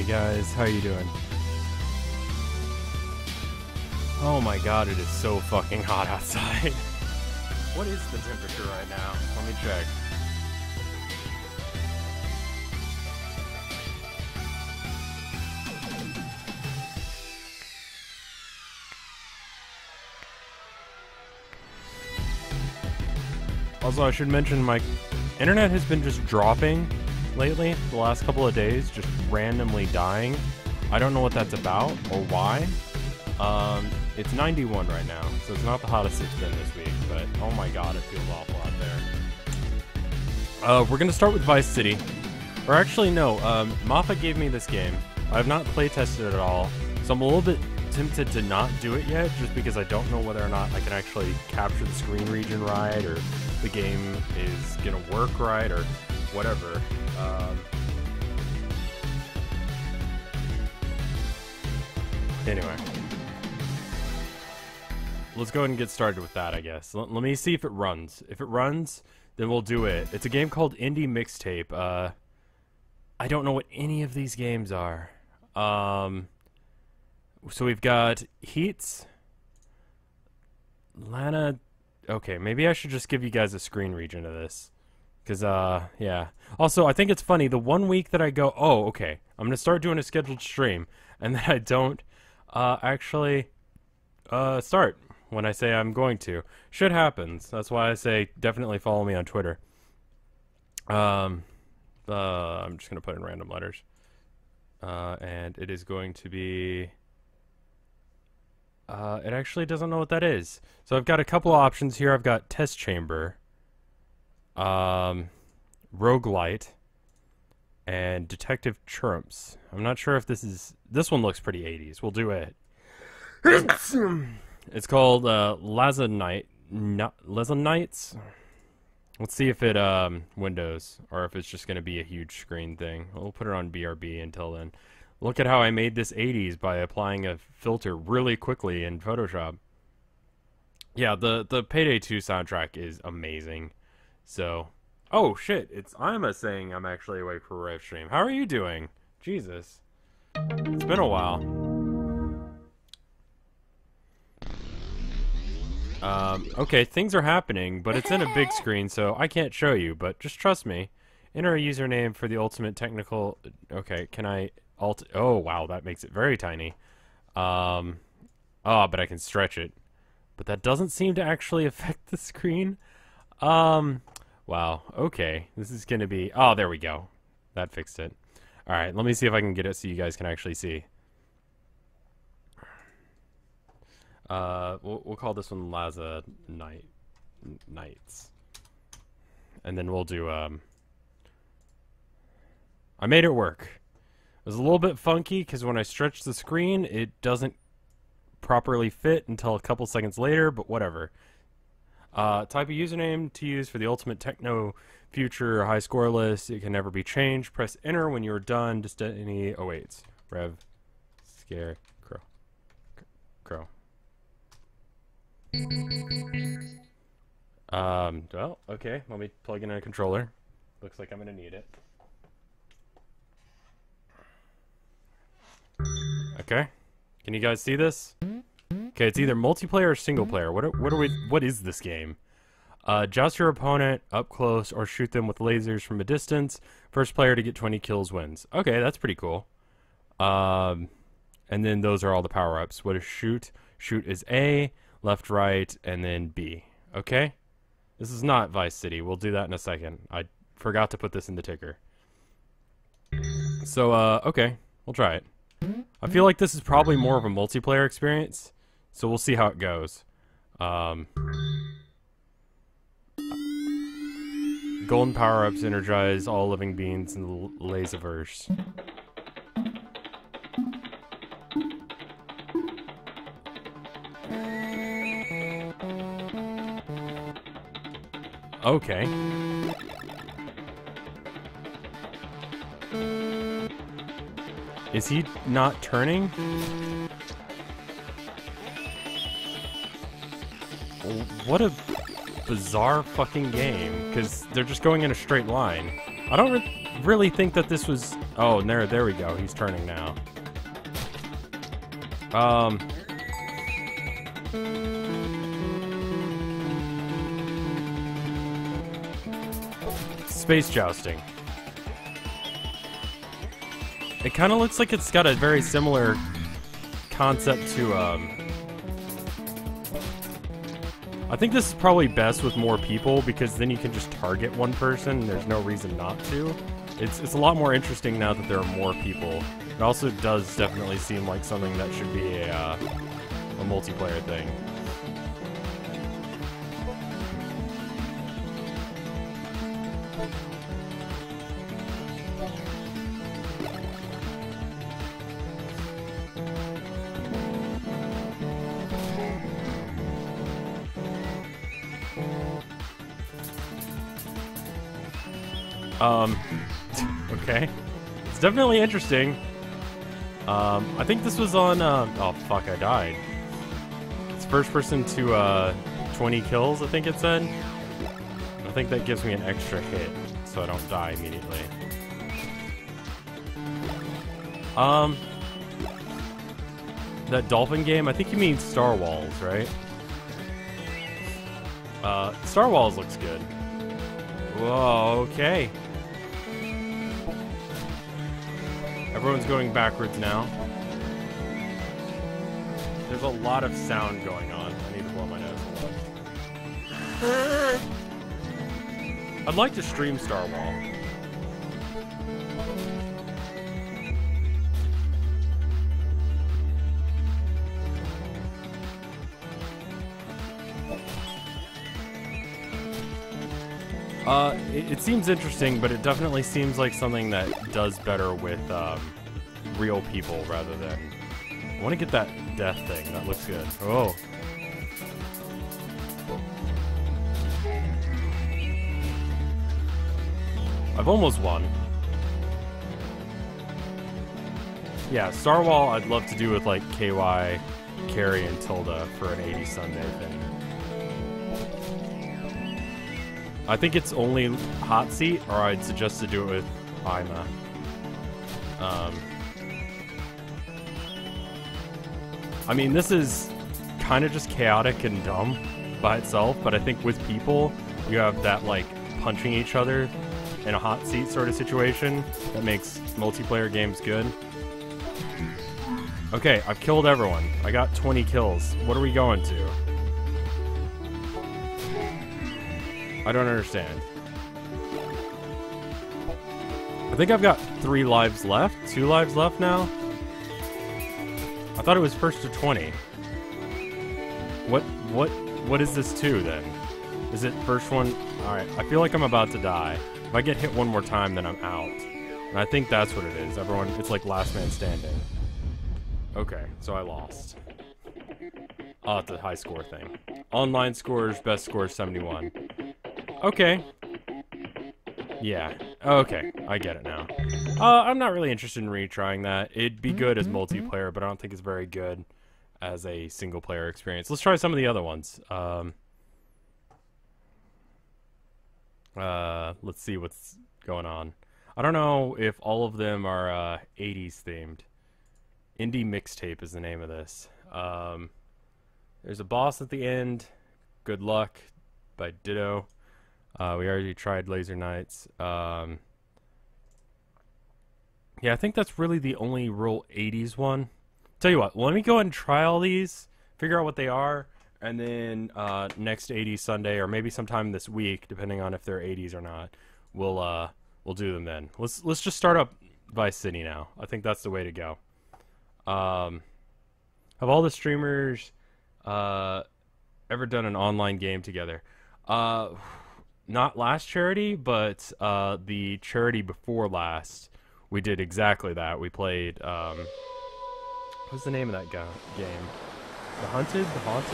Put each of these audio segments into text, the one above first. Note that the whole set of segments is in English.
guys. How you doing? Oh my god, it is so fucking hot outside. What is the temperature right now? Let me check. Also, I should mention my internet has been just dropping lately, the last couple of days, just randomly dying. I don't know what that's about or why. It's 91 right now, so it's not the hottest it's been this week, but oh my god, it feels awful out there. We're gonna start with Vice City. Or actually, no, Maffa gave me this game. I have not playtested it at all, so I'm a little bit tempted to not do it yet, just because I don't know whether or not I can actually capture the screen region right, or the game is gonna work right, or whatever. Anyway. Let's go ahead and get started with that, I guess. Let me see if it runs. If it runs, then we'll do it. It's a game called Indie Mixtape. I don't know what any of these games are. So we've got Heats, Lana. Okay, maybe I should just give you guys a screen region of this. Because, yeah. Also, I think it's funny, the 1 week that I go, oh, okay, I'm going to start doing a scheduled stream, and then I don't actually start when I say I'm going to. Shit happens. That's why I say definitely follow me on Twitter. I'm just going to put in random letters. And it is going to be... it actually doesn't know what that is. So I've got a couple options here. I've got Test Chamber, Roguelite, and Detective Chirps. I'm not sure if this is... This one looks pretty 80s. We'll do it. It's called Laza Nights. Let's see if it windows, or if it's just going to be a huge screen thing. We'll put it on BRB until then. Look at how I made this 80s by applying a filter really quickly in Photoshop. Yeah, the Payday 2 soundtrack is amazing. So, oh shit, it's Ima saying I'm actually awake for Rev stream. How are you doing? Jesus. It's been a while. Okay, things are happening, but it's in a big screen, so I can't show you, but just trust me. Enter a username for the ultimate technical... Okay, can I... Oh, wow, that makes it very tiny. Oh, but I can stretch it. But that doesn't seem to actually affect the screen. Wow, okay. This is gonna be... Oh, there we go. That fixed it. Alright, let me see if I can get it so you guys can actually see. We'll call this one Laza Nights. And then we'll do, I made it work. It was a little bit funky, because when I stretch the screen, it doesn't properly fit until a couple seconds later, but whatever. Type of username to use for the ultimate techno future high score list. It can never be changed. Press enter when you're done. Destiny awaits. RevScarecrow. Well, okay, let me plug in a controller. Looks like I'm gonna need it. Okay, can you guys see this? Okay, it's either multiplayer or single player. What is this game? Joust your opponent up close or shoot them with lasers from a distance. First player to get 20 kills wins. Okay, that's pretty cool. And then those are all the power-ups. What is shoot? Shoot is A, left, right, and then B. Okay? This is not Vice City. We'll do that in a second. I forgot to put this in the ticker. So, okay. We'll try it. I feel like this is probably more of a multiplayer experience, so we'll see how it goes. Golden power-ups energize all living beings in the Lazaverse. Okay. Is he not turning? What a bizarre fucking game, because they're just going in a straight line. I don't really think that this was... Oh, there we go. He's turning now. Space jousting. It kind of looks like it's got a very similar concept to, I think this is probably best with more people because then you can just target one person and there's no reason not to. It's a lot more interesting now that there are more people. It also does definitely seem like something that should be a multiplayer thing. Okay. It's definitely interesting. I think this was on, oh fuck, I died. It's first person to, 20 kills, I think it said. I think that gives me an extra hit, so I don't die immediately. That dolphin game, I think you mean Star Wars, right? Star Wars looks good. Whoa, okay. Everyone's going backwards now. There's a lot of sound going on. I need to blow my nose a little. I'd like to stream Star Wars. It seems interesting, but it definitely seems like something that does better with real people rather than... I want to get that death thing. That looks good. Oh. I've almost won. Yeah, Star Wall I'd love to do with like KY, Carrie, and Tilda for an 80 Sunday thing. I think it's only hot seat, or I'd suggest to do it with Ima. I mean, this is kind of just chaotic and dumb by itself, but I think with people, you have that, like, punching each other in a hot seat sort of situation that makes multiplayer games good. Okay, I've killed everyone. I got 20 kills. What are we going to? I don't understand. I think I've got 3 lives left? 2 lives left now? I thought it was first to 20. What is this to then? Is it first one? Alright, I feel like I'm about to die. If I get hit one more time, then I'm out. And I think that's what it is. Everyone, it's like last man standing. Okay, so I lost. Oh, it's a high score thing. Online scores, best score 71. Okay. Yeah. Okay, I get it now. I'm not really interested in retrying that. It'd be good as multiplayer, but I don't think it's very good as a single player experience. Let's try some of the other ones. Let's see what's going on. I don't know if all of them are 80s themed. Indie Mixtape is the name of this. There's a boss at the end. Good Luck by Ditto. We already tried Laser Knights. Yeah, I think that's really the only real 80s one. Tell you what, let me go ahead and try all these, figure out what they are, and then next 80s Sunday, or maybe sometime this week, depending on if they're 80s or not, we'll do them then. Let's just start up Vice City now. I think that's the way to go. Have all the streamers ever done an online game together? Not last charity, but the charity before last, we did exactly that. We played, what's the name of that game? The Haunted?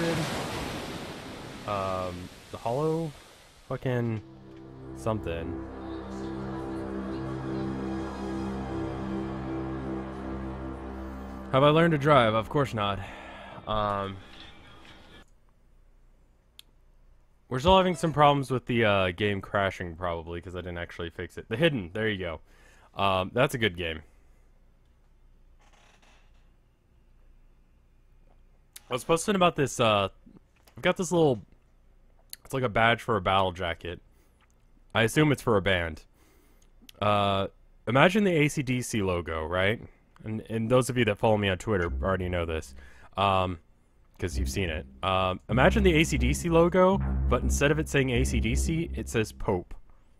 The Hollow? Fucking something. Have I learned to drive? Of course not. We're still having some problems with the game crashing, probably, because I didn't actually fix it. The Hidden, there you go. That's a good game. I was posting about this, I've got this little, it's like a badge for a battle jacket. I assume it's for a band. Imagine the AC/DC logo, right? And those of you that follow me on Twitter already know this. Because you've seen it. Imagine the AC/DC logo, but instead of it saying AC/DC, it says Pope.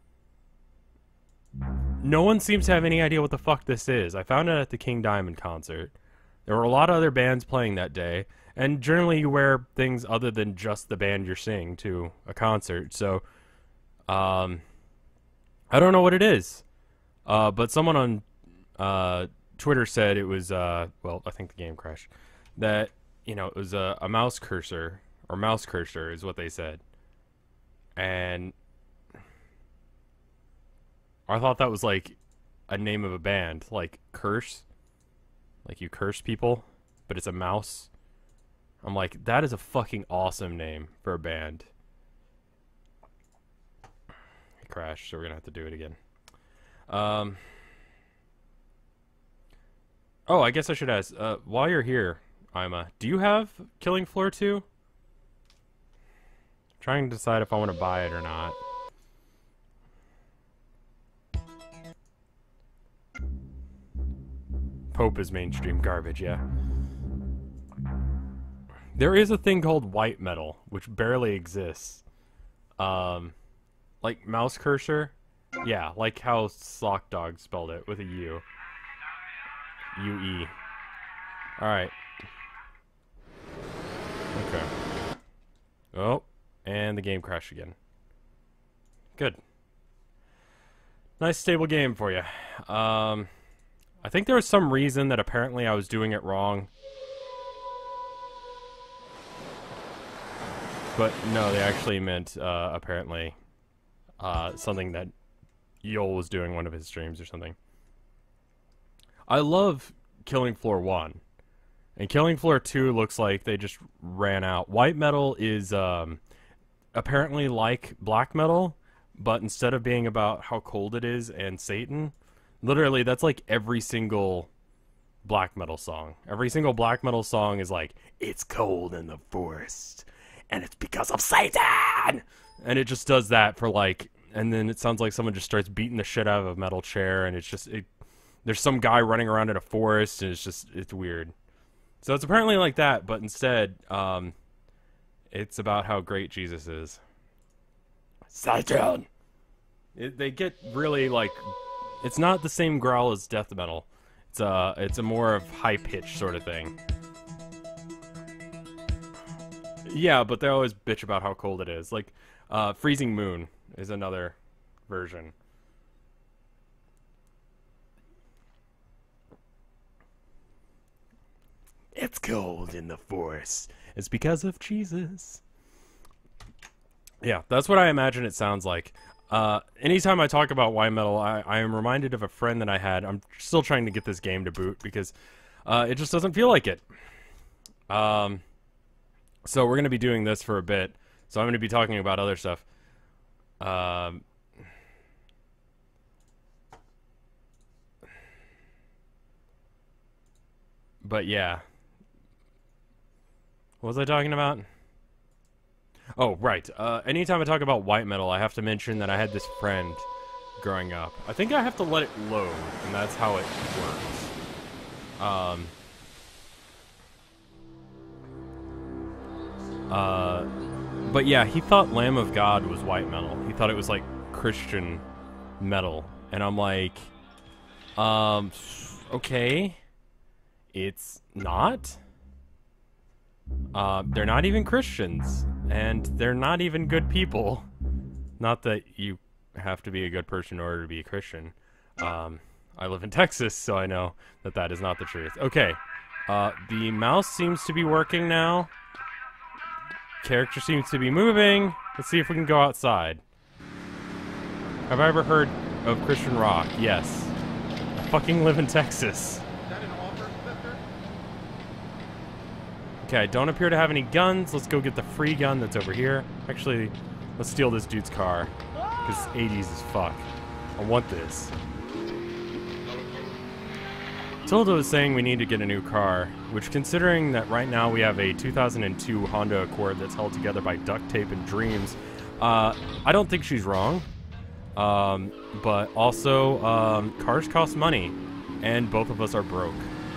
No one seems to have any idea what the fuck this is. I found it at the King Diamond concert. There were a lot of other bands playing that day, and generally you wear things other than just the band you're seeing to a concert, so, I don't know what it is. But someone on, Twitter said it was, well, I think the game crashed, that you know, it was a mouse cursor, or mouse cursor is what they said. And I thought that was like a name of a band, like curse. Like you curse people, but it's a mouse. I'm like, that is a fucking awesome name for a band. It crashed, so we're gonna have to do it again. Oh, I guess I should ask, while you're here, Ima, do you have Killing Floor 2? Trying to decide if I want to buy it or not. Pope is mainstream garbage, yeah. There is a thing called white metal, which barely exists. Like mouse cursor? Yeah, like how Sock Dog spelled it, with a U. U-E. Alright. Okay. Oh, and the game crashed again. Good. Nice stable game for you. I think there was some reason that apparently I was doing it wrong. But no, they actually meant, apparently, something that Yol was doing one of his streams or something. I love Killing Floor 1. And Killing Floor 2 looks like they just ran out. White metal is apparently like black metal, but instead of being about how cold it is and Satan, literally that's like every single black metal song. Every single black metal song is like, it's cold in the forest, and it's because of Satan! And it just does that for like, and then it sounds like someone just starts beating the shit out of a metal chair, and it's just, there's some guy running around in a forest, and it's weird. So it's apparently like that, but instead, it's about how great Jesus is. Satan! They get really, like, it's not the same growl as death metal. It's a more of high-pitched sort of thing. Yeah, but they always bitch about how cold it is. Like, Freezing Moon is another version. It's cold in the forest. It's because of Jesus. Yeah, that's what I imagine it sounds like. Anytime I talk about white metal, I am reminded of a friend that I had. I'm still trying to get this game to boot because it just doesn't feel like it. So we're going to be doing this for a bit. So I'm going to be talking about other stuff. But yeah. What was I talking about? Oh, right. Anytime I talk about white metal, I have to mention that I had this friend growing up. I think I have to let it load, and that's how it works. But yeah, he thought Lamb of God was white metal. He thought it was like Christian metal. And I'm like, okay. It's not. They're not even Christians, and they're not even good people. Not that you have to be a good person in order to be a Christian. I live in Texas, so I know that that is not the truth. Okay, the mouse seems to be working now. Character seems to be moving. Let's see if we can go outside. Have I ever heard of Christian rock? Yes. I fucking live in Texas. Okay, I don't appear to have any guns. Let's go get the free gun that's over here. Actually, Let's steal this dude's car. Because 80s is fuck. I want this. Tilda was saying we need to get a new car, which, considering that right now we have a 2002 Honda Accord that's held together by duct tape and dreams, I don't think she's wrong. But also, cars cost money, and both of us are broke.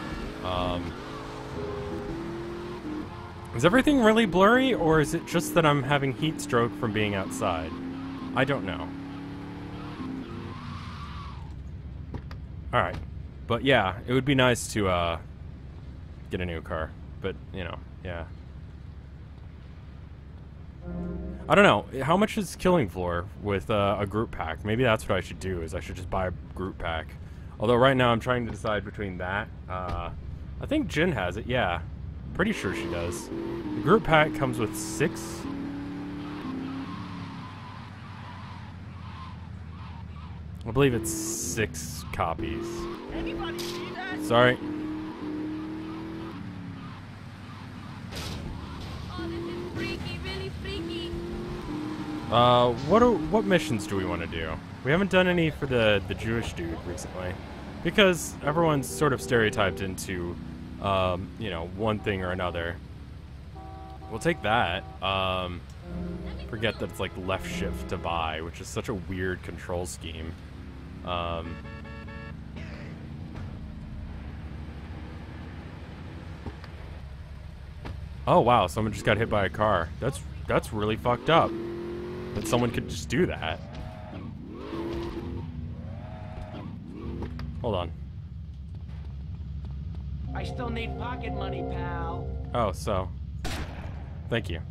Is everything really blurry, or is it just that I'm having heat stroke from being outside? I don't know. Alright. But yeah, it would be nice to, get a new car. But, you know, yeah. I don't know. How much is Killing Floor with, a group pack? Maybe that's what I should do, is I should just buy a group pack. Although right now I'm trying to decide between that, I think Jin has it, yeah. Pretty sure she does. The group pack comes with 6... I believe it's 6 copies. Anybody see that? Sorry. Oh, this is freaky, really freaky. What missions do we want to do? We haven't done any for the Jewish dude recently, because everyone's sort of stereotyped into, you know, one thing or another. We'll take that. Forget that it's like left shift to buy, which is such a weird control scheme. Oh wow, someone just got hit by a car. That's really fucked up. That someone could just do that. Hold on. I still need pocket money, pal. Oh, so. Thank you.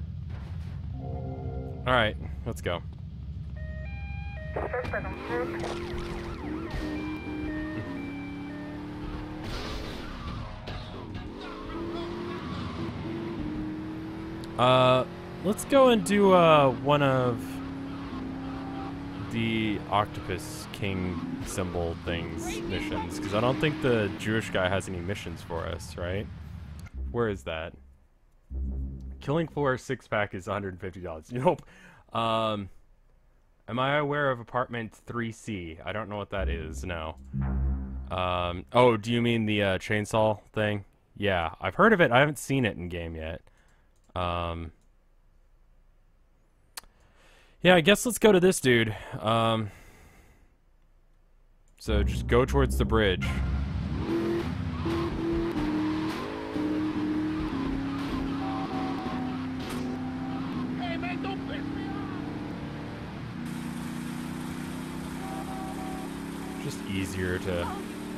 Alright, let's go. Let's go and do, one of the Octopus King symbol things missions, because I don't think the Jewish guy has any missions for us, right? Where is that? Killing Floor 6-pack is $150. Nope. Am I aware of apartment 3C? I don't know what that is, no. Oh, do you mean the, chainsaw thing? Yeah, I've heard of it. I haven't seen it in game yet. Yeah, I guess let's go to this dude. So just go towards the bridge. Hey, man, don't piss me off. Just easier to...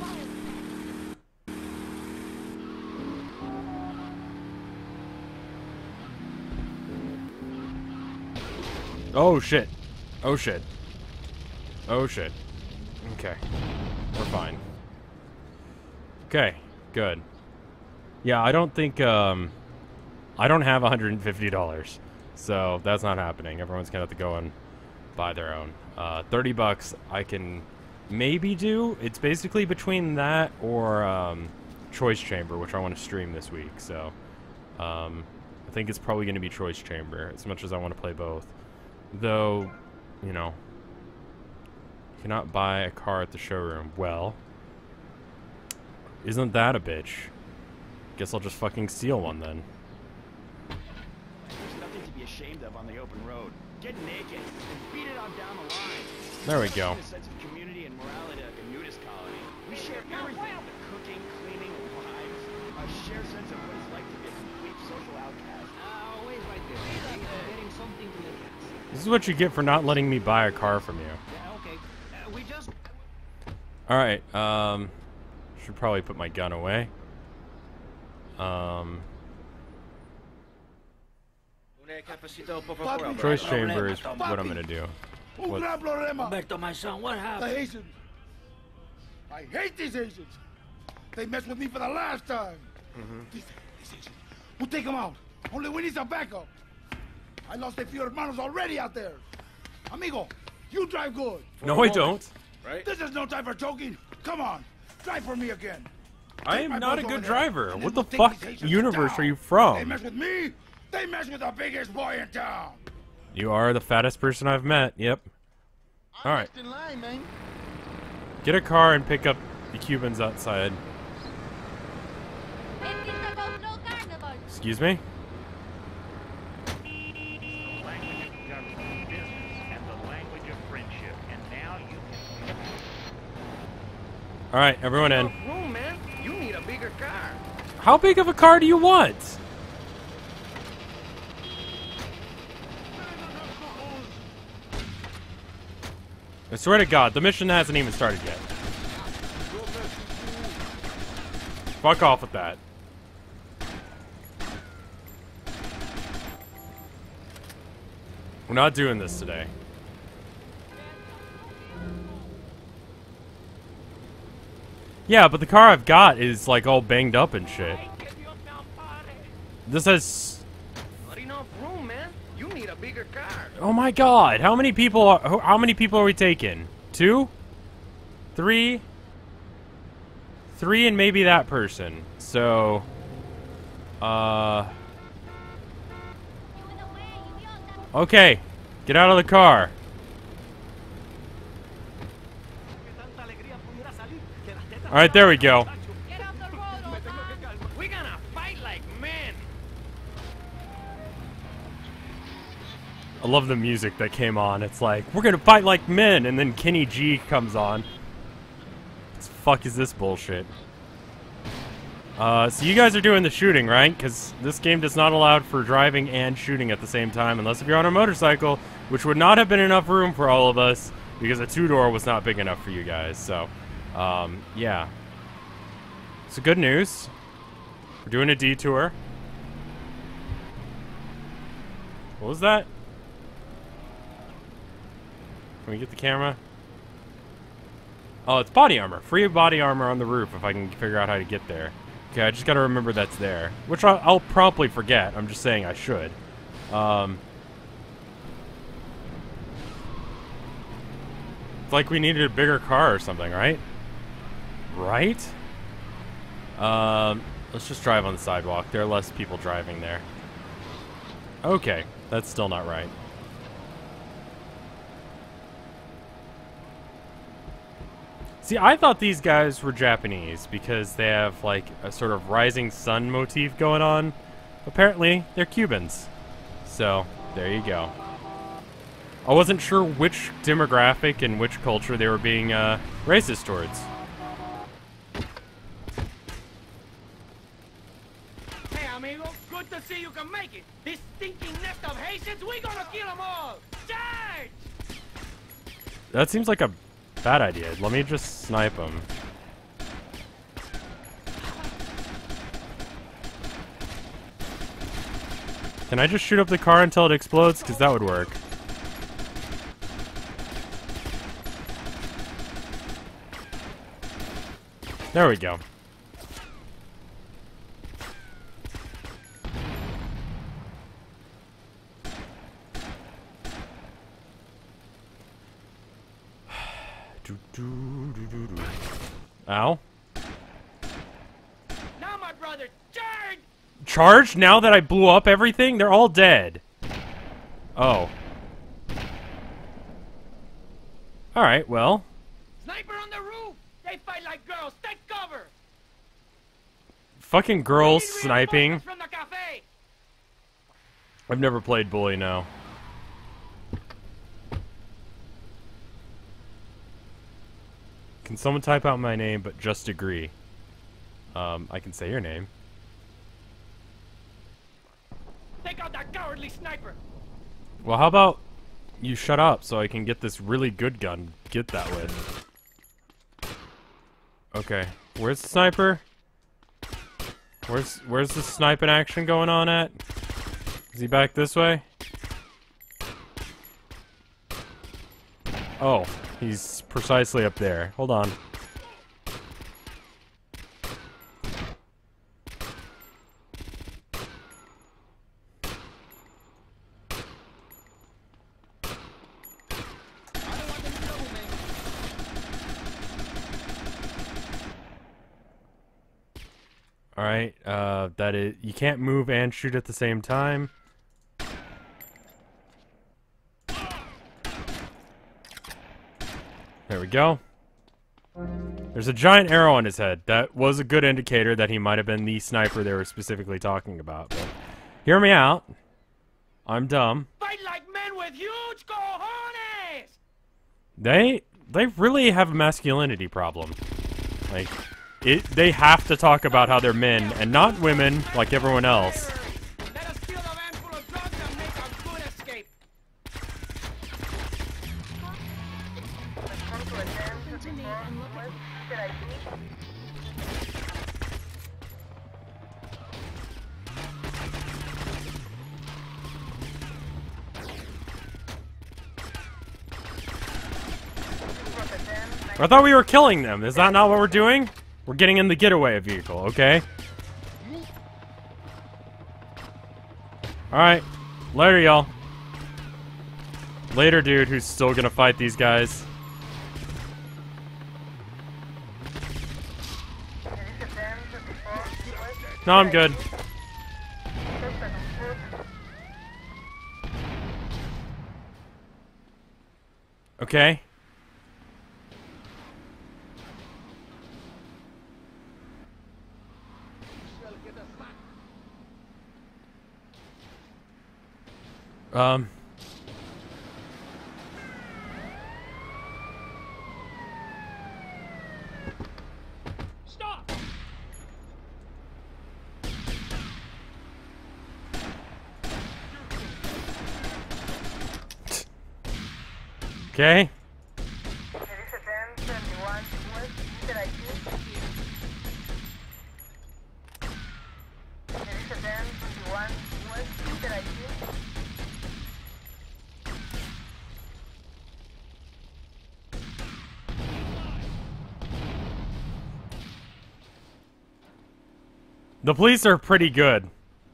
Oh shit. Oh shit. Oh shit. Okay. We're fine. Okay, good. Yeah, I don't think, I don't have $150. So that's not happening. Everyone's gonna have to go and buy their own. 30 bucks I can maybe do. It's basically between that or, Choice Chamber, which I want to stream this week, so, I think it's probably gonna be Choice Chamber, as much as I want to play both. Though, you know, you cannot buy a car at the showroom. Well, isn't that a bitch? Guess I'll just fucking steal one then. There's nothing to be ashamed of on the open road. Get naked and beat it on down the line. There we go. A sense of community and morality like a nudist colony. We share everything: the cooking, cleaning, and wives. A shared sense of what it's like to be a complete social outcast. Wait right there. I'm getting something to the cast. This is what you get for not letting me buy a car from you. Yeah, okay. We just... Alright, should probably put my gun away. Choice Chamber is what I'm gonna do. What? Roberto, my son, what happened? The Haitians. I hate these Haitians. They messed with me for the last time. These Haitians. We'll take them out. Only we need some backup. I lost a few hermanos already out there. Amigo, you drive good. No, I don't. Right? This is no time for joking. Come on, drive for me again. I Take my am not a boys good over driver. there, and What then the we'll take fuck these Haitians universe down. are you They from? mess with me. They mess with the biggest boy in town. You are the fattest person I've met. Yep. All right. In line, man. Get a car and pick up the Cubans outside. It is about no carnival. Excuse me? The language of government, business, and the language of friendship. And now you can... All right, everyone in. room, man. You need a bigger car. How big of a car do you want? I swear to God, the mission hasn't even started yet. Fuck off with that. We're not doing this today. Yeah, but the car I've got is like all banged up and shit. This has... Not enough room, man. You need a bigger car. Oh my God! How many people are we taking? 2? 3? 3 and maybe that person. So, okay, get out of the car. All right, there we go. Get off the road, old man. We're gonna fight like men. I love the music that came on. It's like, we're gonna fight like men, and then Kenny G comes on. What the fuck is this bullshit? So you guys are doing the shooting, right? Because this game does not allow for driving and shooting at the same time, unless if you're on a motorcycle, which would not have been enough room for all of us, because a 2-door was not big enough for you guys, so... yeah. So good news. We're doing a detour. What was that? Can we get the camera? Oh, it's body armor. Free body armor on the roof if I can figure out how to get there. Okay, I just gotta remember that's there. Which I'll probably forget. I'm just saying I should. It's like we needed a bigger car or something, right? Right? Let's just drive on the sidewalk. There are less people driving there. Okay, that's still not right. See, I thought these guys were Japanese because they have like a sort of rising sun motif going on. Apparently, they're Cubans. So, there you go. I wasn't sure which demographic and which culture they were being racist towards. Hey, amigo. Good to see you can make it. This stinking nest of Haitians, we gonna kill them all. Charge! That seems like a bad idea. Let me just snipe them. Can I just shoot up the car until it explodes? Because that would work. There we go. Ow. Now, my brother, charge! Charge? Now that I blew up everything? They're all dead. Oh. Alright, well. Sniper on the roof! They fight like girls. Take cover! Fucking girls We need sniping. reinforcements from the cafe. I've never played Bully, no. Can someone type out my name, but just agree? I can say your name. Take out that cowardly sniper! Well, how about you shut up so I can get this really good gun get that with? Okay, where's the sniper? Where's the sniping action going on at? Is he back this way? Oh, he's precisely up there. Hold on. Alright, that is... You can't move and shoot at the same time. There we go. There's a giant arrow on his head. That was a good indicator that he might have been the sniper they were specifically talking about. But hear me out. I'm dumb. Fight like men with huge cojones! They really have a masculinity problem. Like, they have to talk about how they're men and not women like everyone else. Let us steal the van full of drugs and make a good escape. I thought we were killing them. Is that not what we're doing? We're getting in the getaway vehicle, okay? Alright. Later, y'all. Later, dude, who's still gonna fight these guys. No, I'm good. Okay. Stop! Okay. The police are pretty good.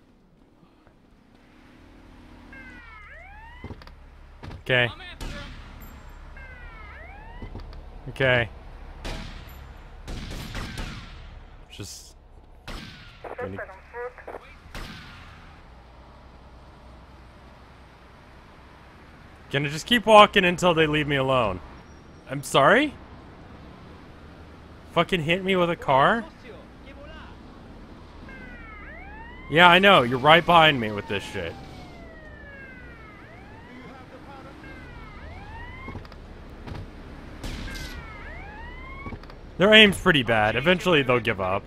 Okay. Okay. Just... Gonna just keep walking until they leave me alone. I'm sorry? Fucking hit me with a car? Yeah, I know. You're right behind me with this shit. Their aim's pretty bad. Eventually, they'll give up.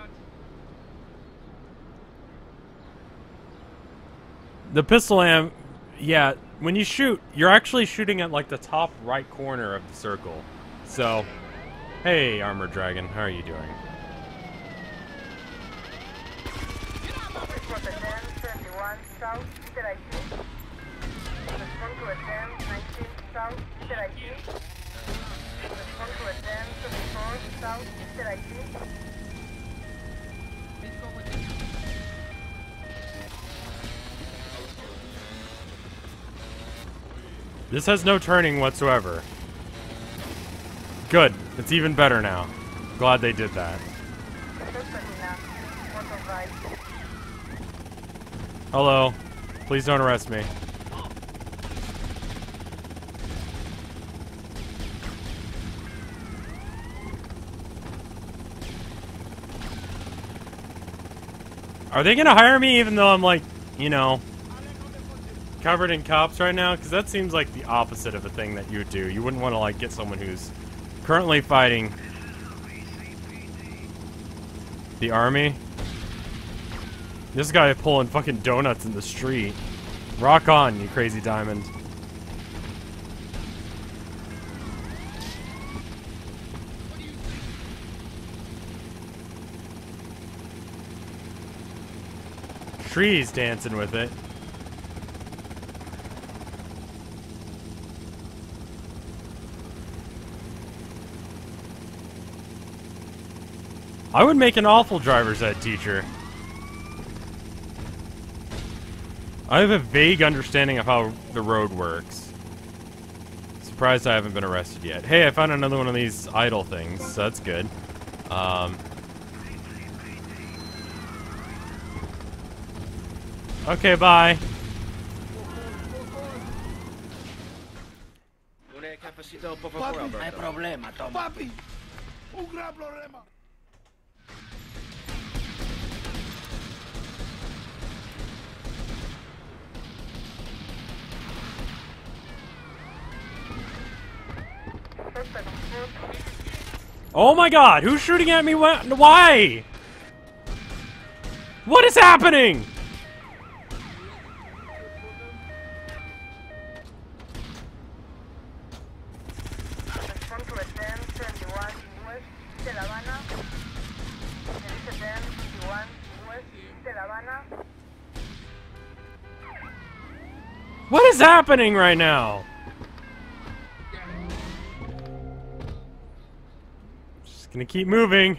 The pistol am... Yeah, when you shoot, you're actually shooting at, like, the top right corner of the circle. So... Hey, Armored Dragon. How are you doing? This has no turning whatsoever. Good. It's even better now. Glad they did that. Hello. Please don't arrest me. Are they gonna hire me even though I'm like, you know, covered in cops right now? Because that seems like the opposite of a thing that you would do. You wouldn't want to like get someone who's currently fighting the army. This guy pulling fucking donuts in the street. Rock on, you crazy diamond. Trees dancing with it. I would make an awful driver's ed teacher. I have a vague understanding of how the road works. Surprised I haven't been arrested yet. Hey, I found another one of these idle things, so that's good. Okay, bye. Troppo for Papi. Alberto. Hai problema, Tom. Papi, un gran problema. Oh my god, who's shooting at me? Why? What is happening? What is happening right now? Just gonna keep moving.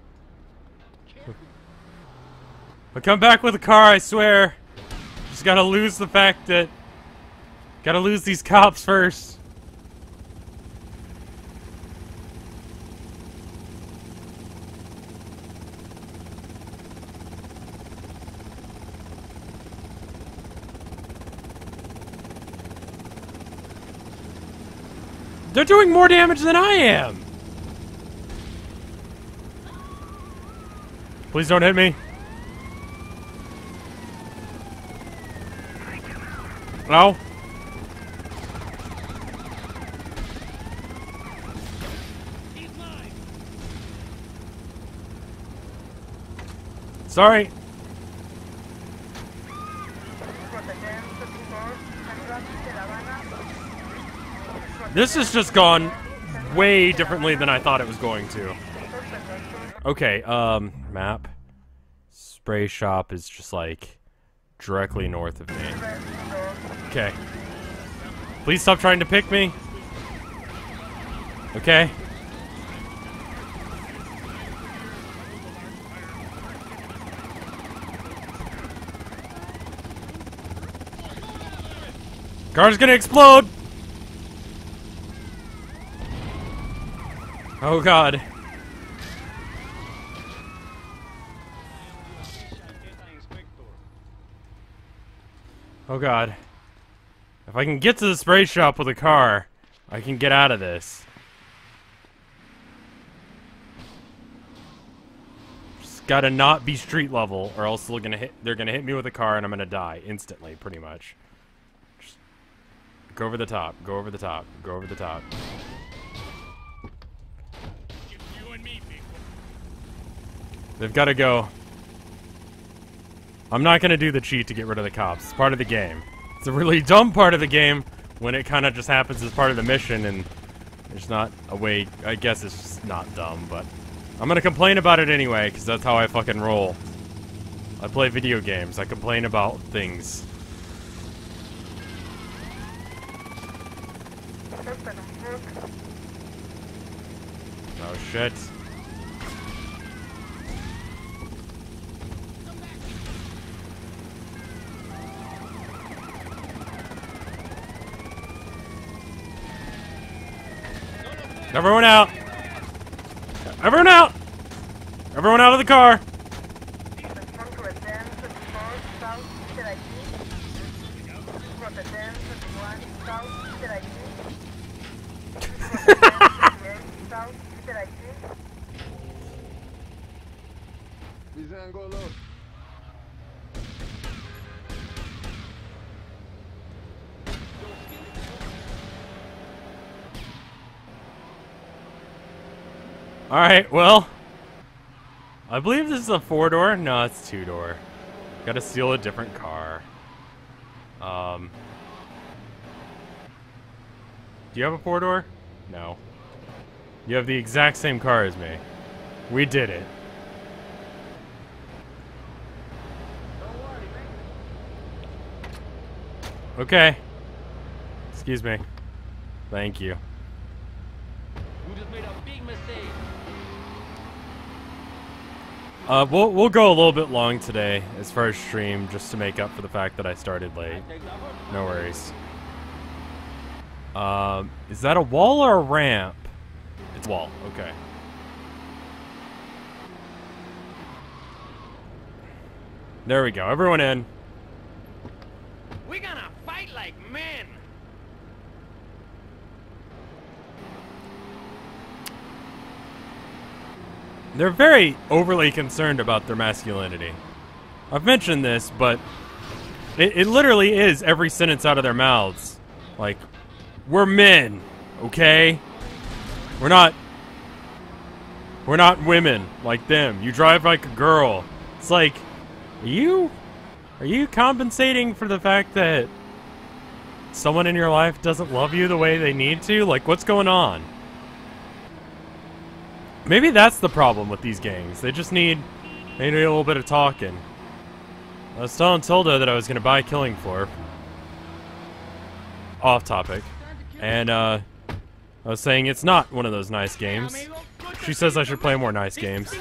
I'll come back with a car, I swear. Just gotta lose the fact that... Gotta lose these cops first. They're doing more damage than I am! Please don't hit me. No? Sorry. This has just gone way differently than I thought it was going to. Okay, map. Spray shop is just like directly north of me. Okay. Please stop trying to pick me. Okay. Car's gonna explode! Oh god. Oh god. If I can get to the spray shop with a car, I can get out of this. Just gotta not be street level, or else they're gonna hit me with a car and I'm gonna die instantly, pretty much. Just go over the top, go over the top, go over the top. They've got to go. I'm not going to do the cheat to get rid of the cops. It's part of the game. It's a really dumb part of the game when it kind of just happens as part of the mission and there's not a way. I guess it's just not dumb, but I'm going to complain about it anyway because that's how I fucking roll. I play video games. I complain about things. Oh shit. Everyone out! Everyone out! Everyone out of the car! Alright, well, I believe this is a 4-door. No, it's 2-door. Gotta steal a different car. Do you have a 4-door? No. You have the exact same car as me. We did it. Okay. Excuse me. Thank you. You just made a big mistake. We'll go a little bit long today as far as stream, just to make up for the fact that I started late. No worries. Is that a wall or a ramp? It's a wall, okay. There we go, everyone in. We're gonna fight like men. they're very overly concerned about their masculinity. I've mentioned this, but it literally is every sentence out of their mouths. Like, we're men, okay? We're not women like them. You drive like a girl. It's like, are you compensating for the fact that someone in your life doesn't love you the way they need to? Like, what's going on? Maybe that's the problem with these gangs. They just need a little bit of talking. I was telling Tilda that I was going to buy Killing Floor. Off topic. And, I was saying it's not one of those nice games. She says I should play more nice games.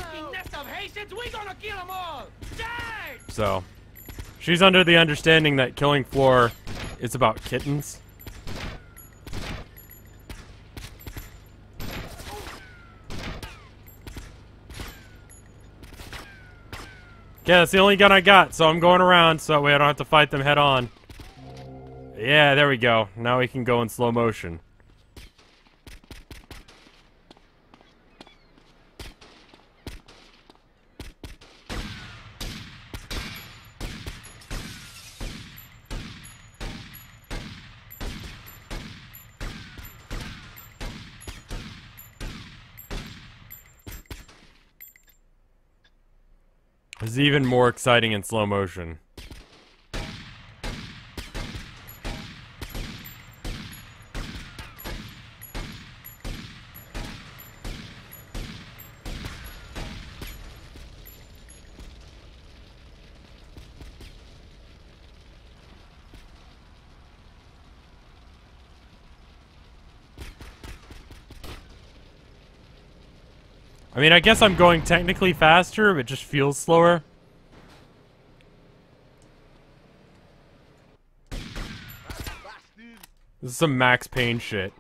So, she's under the understanding that Killing Floor is about kittens. Yeah, that's the only gun I got, so I'm going around so that way I don't have to fight them head on. Yeah, there we go. Now we can go in slow motion. It's even more exciting in slow motion. I mean, I guess I'm going technically faster, but it just feels slower. This is some Max Payne shit.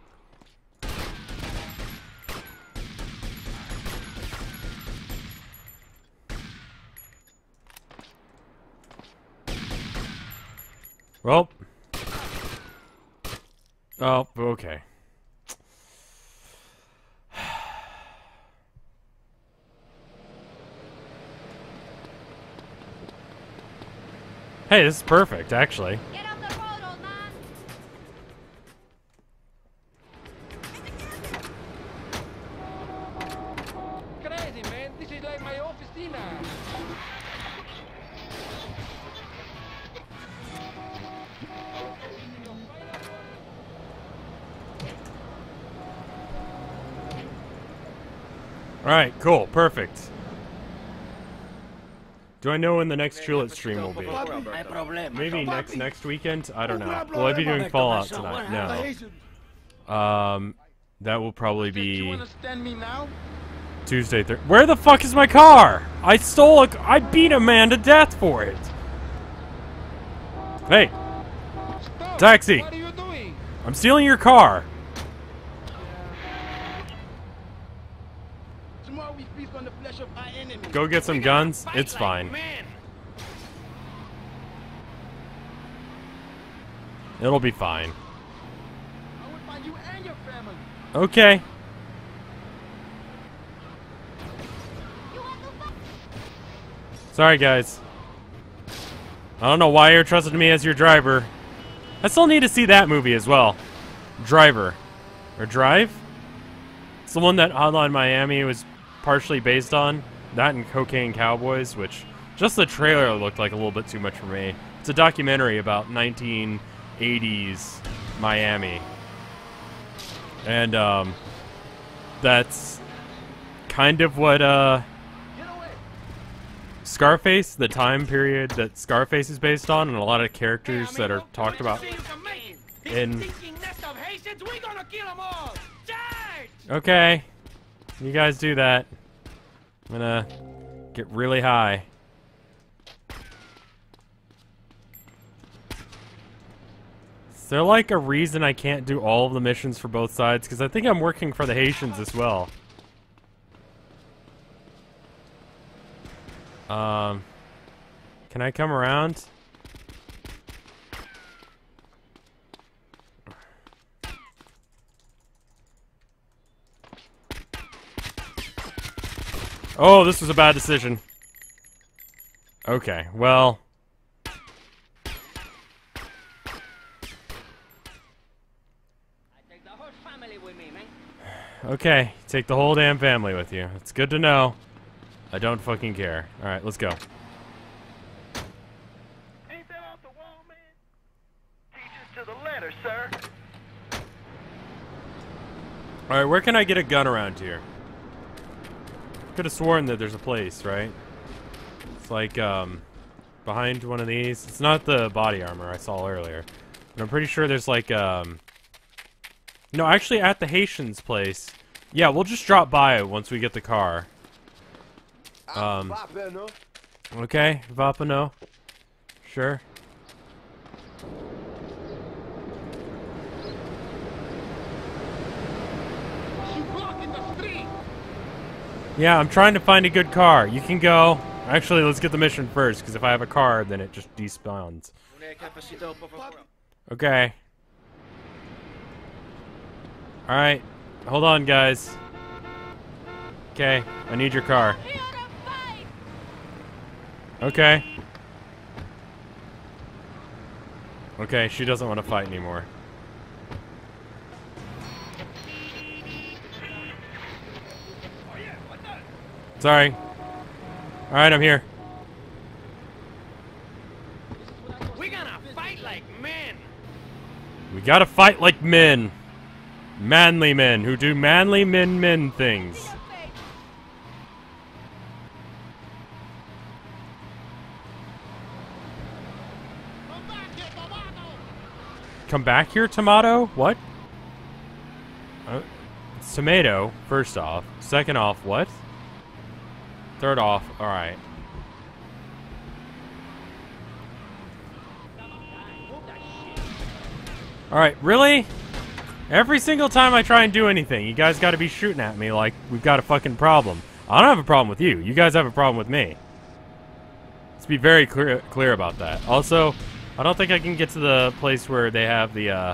Well. Oh, okay. Hey, this is perfect, actually. Get off the road, old man. Crazy, man. This is like my officina. Alright, cool, perfect. Do I know when the next Chulet stream will be? Maybe next weekend? I don't know. Will I be doing Fallout tonight? No. That will probably be Tuesday. Where the fuck is my car? I beat a man to death for it. Hey, taxi! What are you doing? I'm stealing your car. Tomorrow we feast on the flesh of our enemies. Go get some guns. It's fine. It'll be fine. I will find you and your family. Okay. Sorry, guys. I don't know why you're trusting me as your driver. I still need to see that movie as well. Driver. Or Drive? It's the one that Hotline Miami was partially based on. That and Cocaine Cowboys, which just the trailer looked like a little bit too much for me. It's a documentary about 1980s Miami. And, that's kind of what, Scarface, the time period that Scarface is based on, and a lot of characters that are talked about in... Okay. You guys do that. I'm gonna get really high. Is there like a reason I can't do all of the missions for both sides? Because I think I'm working for the Haitians as well. Can I come around? Oh, this was a bad decision. Okay, well. I take the whole family with me, man. Okay, take the whole damn family with you. It's good to know. I don't fucking care. Alright, let's go. Ain't that off the wall, man? Teachers to the letter, sir. Alright, where can I get a gun around here? Could have sworn that there's a place, right? It's like, behind one of these. It's not the body armor I saw earlier. But I'm pretty sure there's like, no, actually at the Haitian's place. Yeah, we'll just drop by it once we get the car. Okay, Vapano. Sure. Yeah, I'm trying to find a good car. You can go. Actually, let's get the mission first, because if I have a car, then it just despawns. Okay. Alright. Hold on, guys. Okay, I need your car. Here to fight! Okay. Okay, she doesn't want to fight anymore. Sorry. Alright, I'm here. We're gonna fight like men. We gotta fight like men. Manly men who do manly men things. Your face. Come back here, tomato? What? It's tomato, first off. Second off, what? Third off, alright. Alright, really? Every single time I try and do anything, you guys gotta be shooting at me like we've got a fucking problem. I don't have a problem with you. You guys have a problem with me. Let's be very clear about that. Also, I don't think I can get to the place where they have the,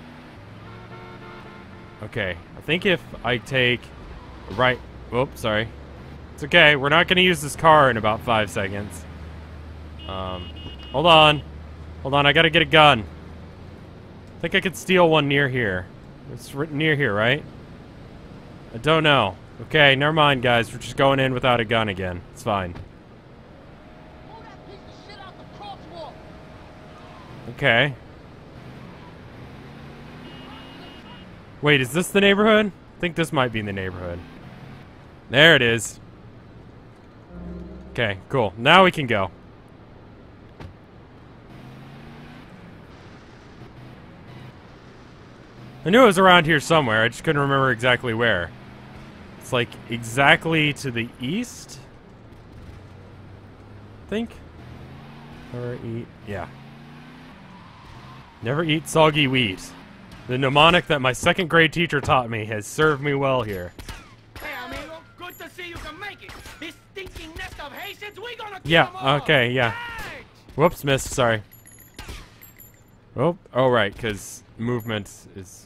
Okay, I think if I take right... Oops, sorry. It's okay, we're not gonna use this car in about 5 seconds. Hold on. Hold on, I gotta get a gun. I think I could steal one near here. It's near here, right? I don't know. Okay, never mind, guys. We're just going in without a gun again. It's fine. Pull that piece of shit out the crosswalk. Okay. Wait, is this the neighborhood? I think this might be in the neighborhood. There it is. Okay, cool. Now we can go. I knew it was around here somewhere. I just couldn't remember exactly where. It's like exactly to the east? I think? Never eat. Yeah. Never eat soggy wheat. The mnemonic that my second grade teacher taught me has served me well here. Hey, amigo, good to see you can make it. This stinking nest of Haitians, we gonna kill Yeah, them all. okay, yeah. Right. Whoops, missed, sorry. Oh, right, because movement is...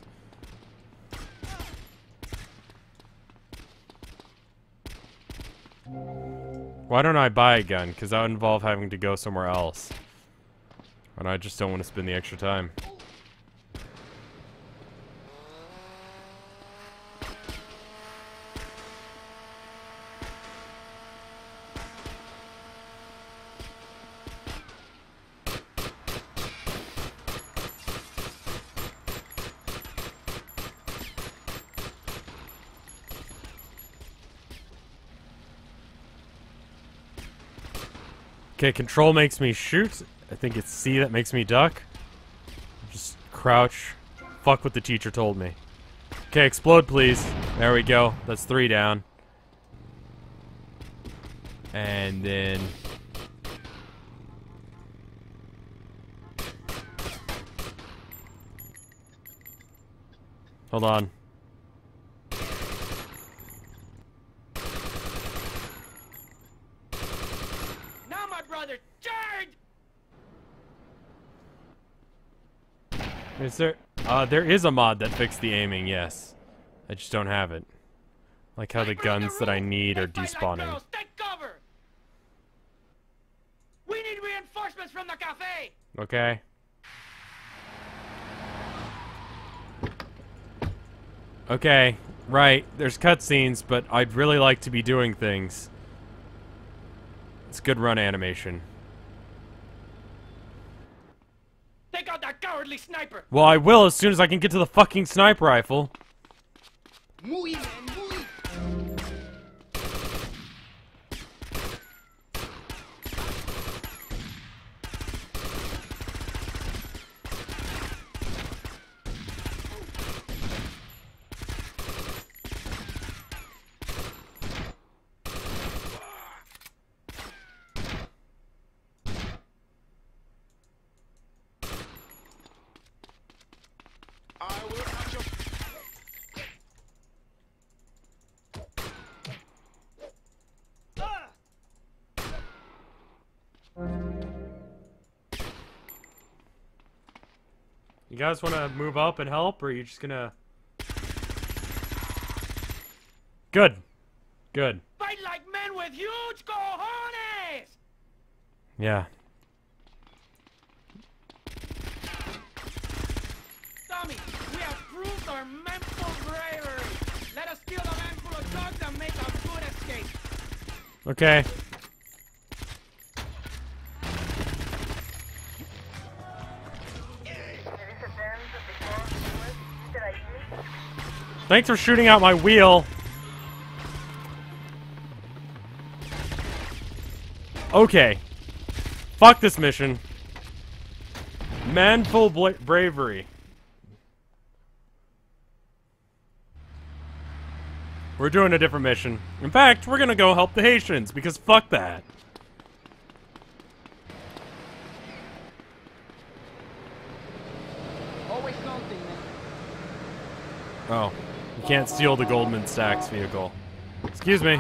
Why don't I buy a gun? Because that would involve having to go somewhere else. And I just don't want to spend the extra time. Okay, control makes me shoot. I think it's C that makes me duck. Just crouch. Fuck what the teacher told me. Okay, explode please. There we go. That's 3 down. And then... Hold on. Now, my brother, charge! Is there... there is a mod that fixed the aiming, yes. I just don't have it. Like how the guns that I need are despawning. Take cover! We need reinforcements from the cafe! Okay. Okay, right. There's cutscenes, but I'd really like to be doing things. It's good run animation. Take out that cowardly sniper! Well, I will as soon as I can get to the fucking sniper rifle. Muy bien, muy. You guys want to move up and help, or are you just gonna... Good. Good. Fight like men with huge cojones! Yeah. Tommy, we have proved our mental bravery. Let us steal a handful of drugs and make a good escape. Okay. Thanks for shooting out my wheel. Okay. Fuck this mission. Manful bravery. We're doing a different mission. In fact, we're gonna go help the Haitians, because fuck that. Always something, man. Oh. You can't steal the Goldman Sachs vehicle. Excuse me.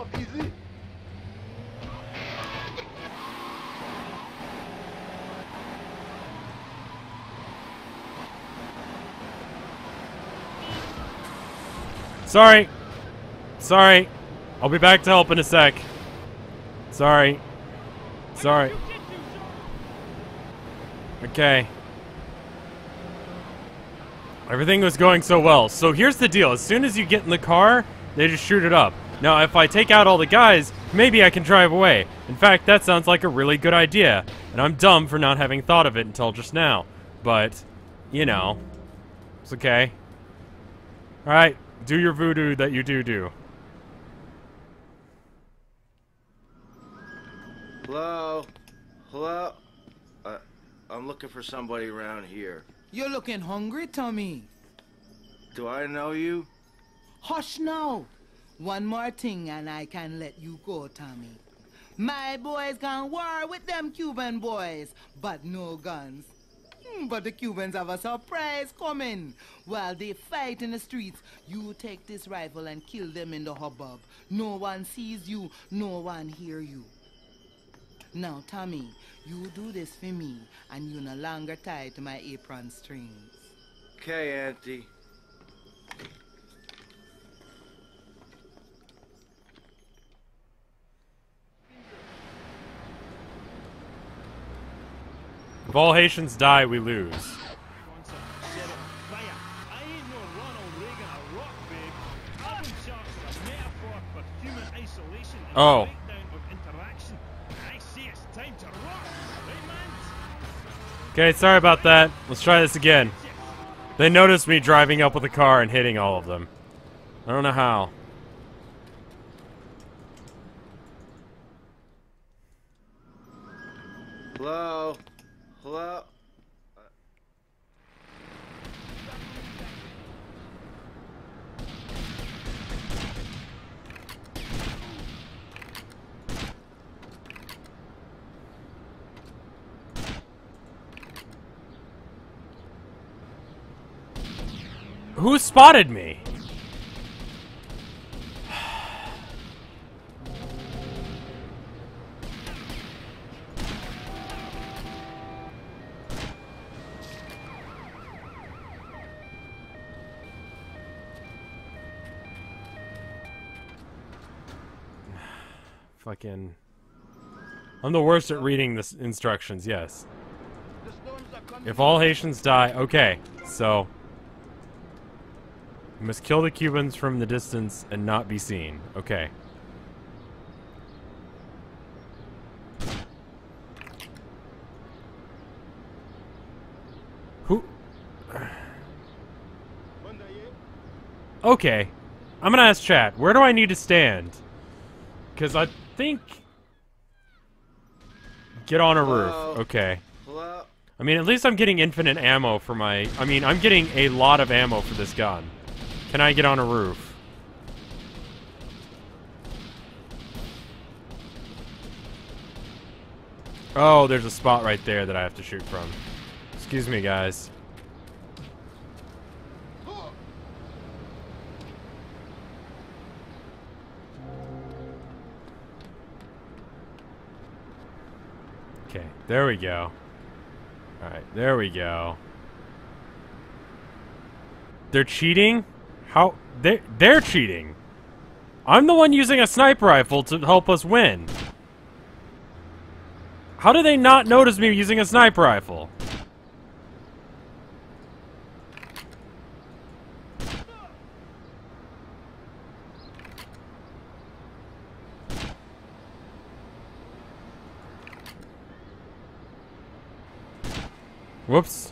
Sorry. Sorry. I'll be back to help in a sec. Sorry. Sorry. Okay. Everything was going so well. So here's the deal. As soon as you get in the car, they just shoot it up. Now, if I take out all the guys, maybe I can drive away. In fact, that sounds like a really good idea. And I'm dumb for not having thought of it until just now. But, you know, it's okay. Alright, do your voodoo that you do. Hello? Hello? I'm looking for somebody around here. You're looking hungry, Tommy. Do I know you? Hush now. One more thing and I can let you go, Tommy. My boys can war with them Cuban boys, but no guns. But the Cubans have a surprise coming. While they fight in the streets, you take this rifle and kill them in the hubbub. No one sees you, no one hear you. Now, Tommy, you do this for me, and you no longer tied to my apron strings. Okay, Auntie. If all Haitians die, we lose. Oh. Okay, sorry about that. Let's try this again. They noticed me driving up with a car and hitting all of them. I don't know how. Hello? Hello? Who spotted me? fucking... I'm the worst at reading the instructions, yes. If all Haitians die... Okay, so... You must kill the Cubans from the distance and not be seen. Okay. Who... Okay. I'm gonna ask chat, where do I need to stand? Because I think... Get on a roof. Okay. Hello? I mean, at least I'm getting infinite ammo for my... I mean, I'm getting a lot of ammo for this gun. Can I get on a roof? Oh, there's a spot right there that I have to shoot from. Excuse me, guys. Okay, there we go. Alright, there we go. They're cheating? How? They're cheating! I'm the one using a sniper rifle to help us win. How do they not notice me using a sniper rifle? Whoops.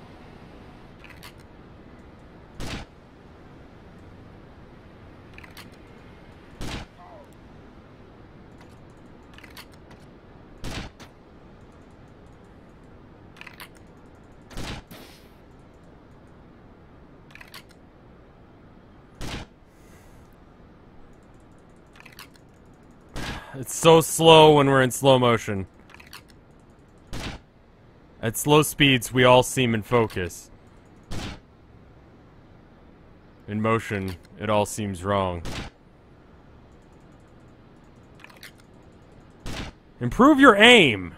It's so slow when we're in slow motion. At slow speeds, we all seem in focus. In motion, it all seems wrong. Improve your aim!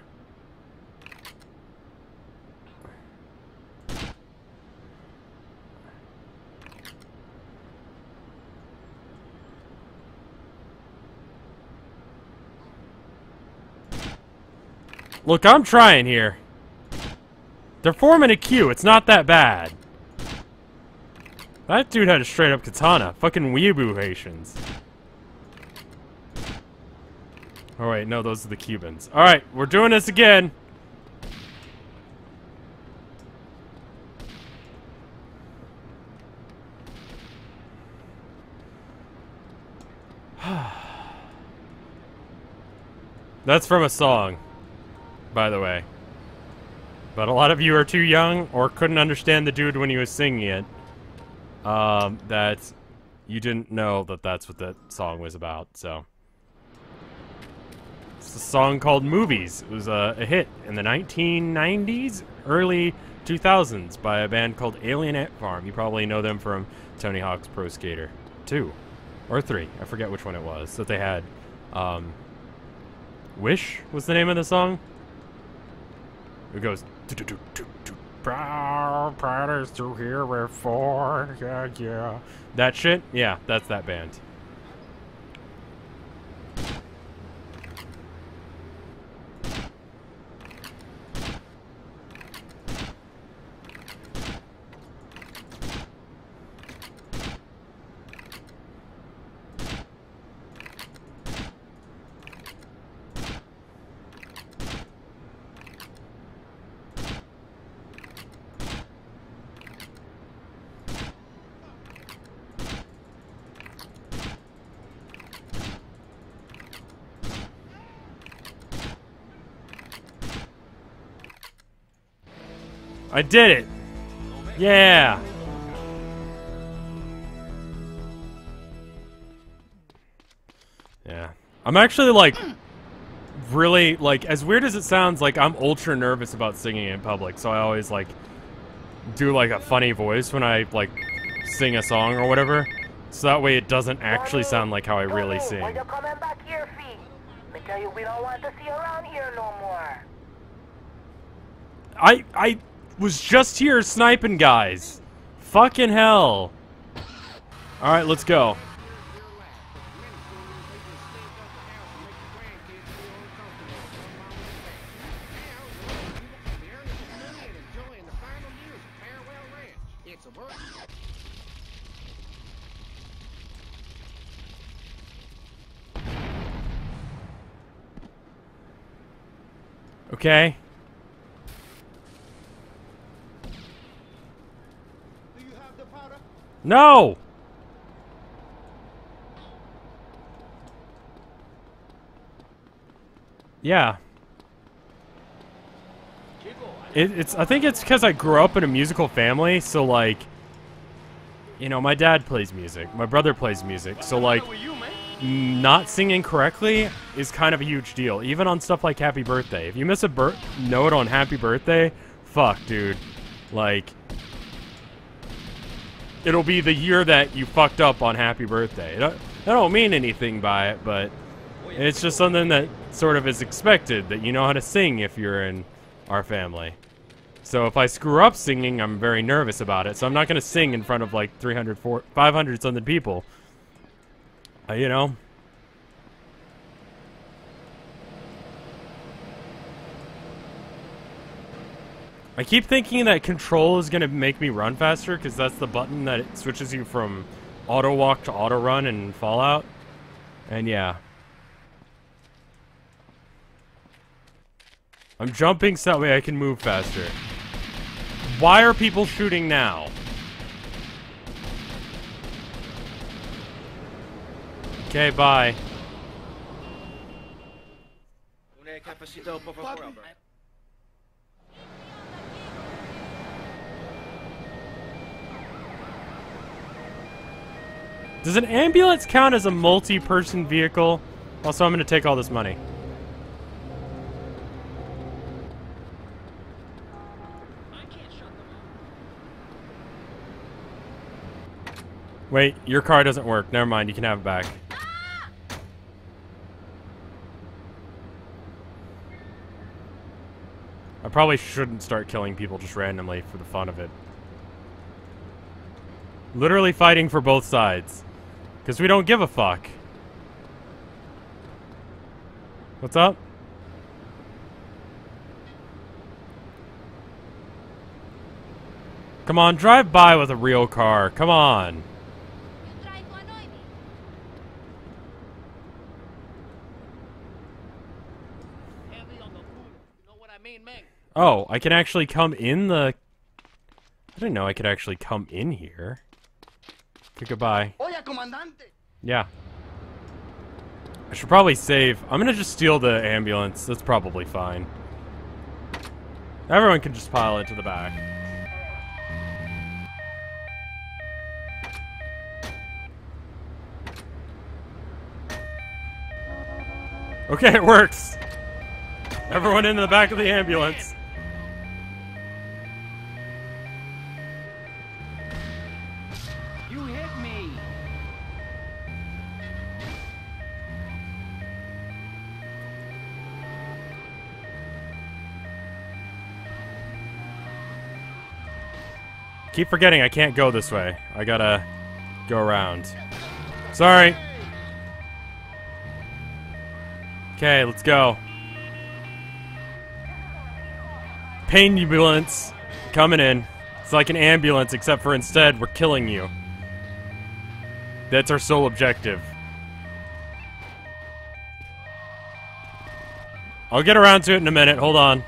Look, I'm trying here. They're forming a queue. It's not that bad. That dude had a straight up katana. Fucking weeaboo Haitians. Oh wait, no, those are the Cubans. Alright, we're doing this again. That's from a song, by the way. But a lot of you are too young or couldn't understand the dude when he was singing it. That you didn't know that that's what that song was about, so. It's a song called Movies. It was a hit in the 1990s, early 2000s by a band called Alien Ant Farm. You probably know them from Tony Hawk's Pro Skater 2 or 3. I forget which one it was that they had. Wish was the name of the song. It goes, proud is to hear before, yeah, yeah. That shit? Yeah, that's that band. I did it! Yeah! Yeah. I'm actually, like, really, like, as weird as it sounds, like, I'm ultra nervous about singing in public, so I always, like, do, like, a funny voice when I, like, sing a song or whatever, so that way it doesn't actually sound like how I really sing. When you coming back here, Fee? Me tell you, we don't want to see you around here no more. I was just here sniping guys. Fucking hell. Alright, let's go. bird. Okay. Do you have the powder? No! Yeah. I think it's because I grew up in a musical family, so like, you know, my dad plays music, my brother plays music, so like, not singing correctly is kind of a huge deal, even on stuff like Happy Birthday. If you miss a note on Happy Birthday, fuck, dude. Like, it'll be the year that you fucked up on Happy Birthday. I don't mean anything by it, but it's just something that sort of is expected, that you know how to sing if you're in our family. So if I screw up singing, I'm very nervous about it. So I'm not going to sing in front of like 300, 500 something people. You know? I keep thinking that control is going to make me run faster, because that's the button that it switches you from auto walk to auto run in Fallout. And yeah. I'm jumping so that way I can move faster. Why are people shooting now? Okay, bye. Does an ambulance count as a multi-person vehicle? Also, I'm gonna take all this money. Wait, your car doesn't work. Never mind, you can have it back. I probably shouldn't start killing people just randomly for the fun of it. Literally fighting for both sides. Because we don't give a fuck. What's up? Come on, drive by with a real car. Come on. Oh, I can actually come in the... I didn't know I could actually come in here. Okay, goodbye. Yeah. I should probably save. I'm gonna just steal the ambulance. That's probably fine. Everyone can just pile into the back. Okay, it works. Everyone in the back of the ambulance. You hit me. Keep forgetting I can't go this way. I gotta go around. Sorry. Okay, let's go. Pain ambulance coming in. It's like an ambulance, except for instead we're killing you. That's our sole objective. I'll get around to it in a minute. Hold on.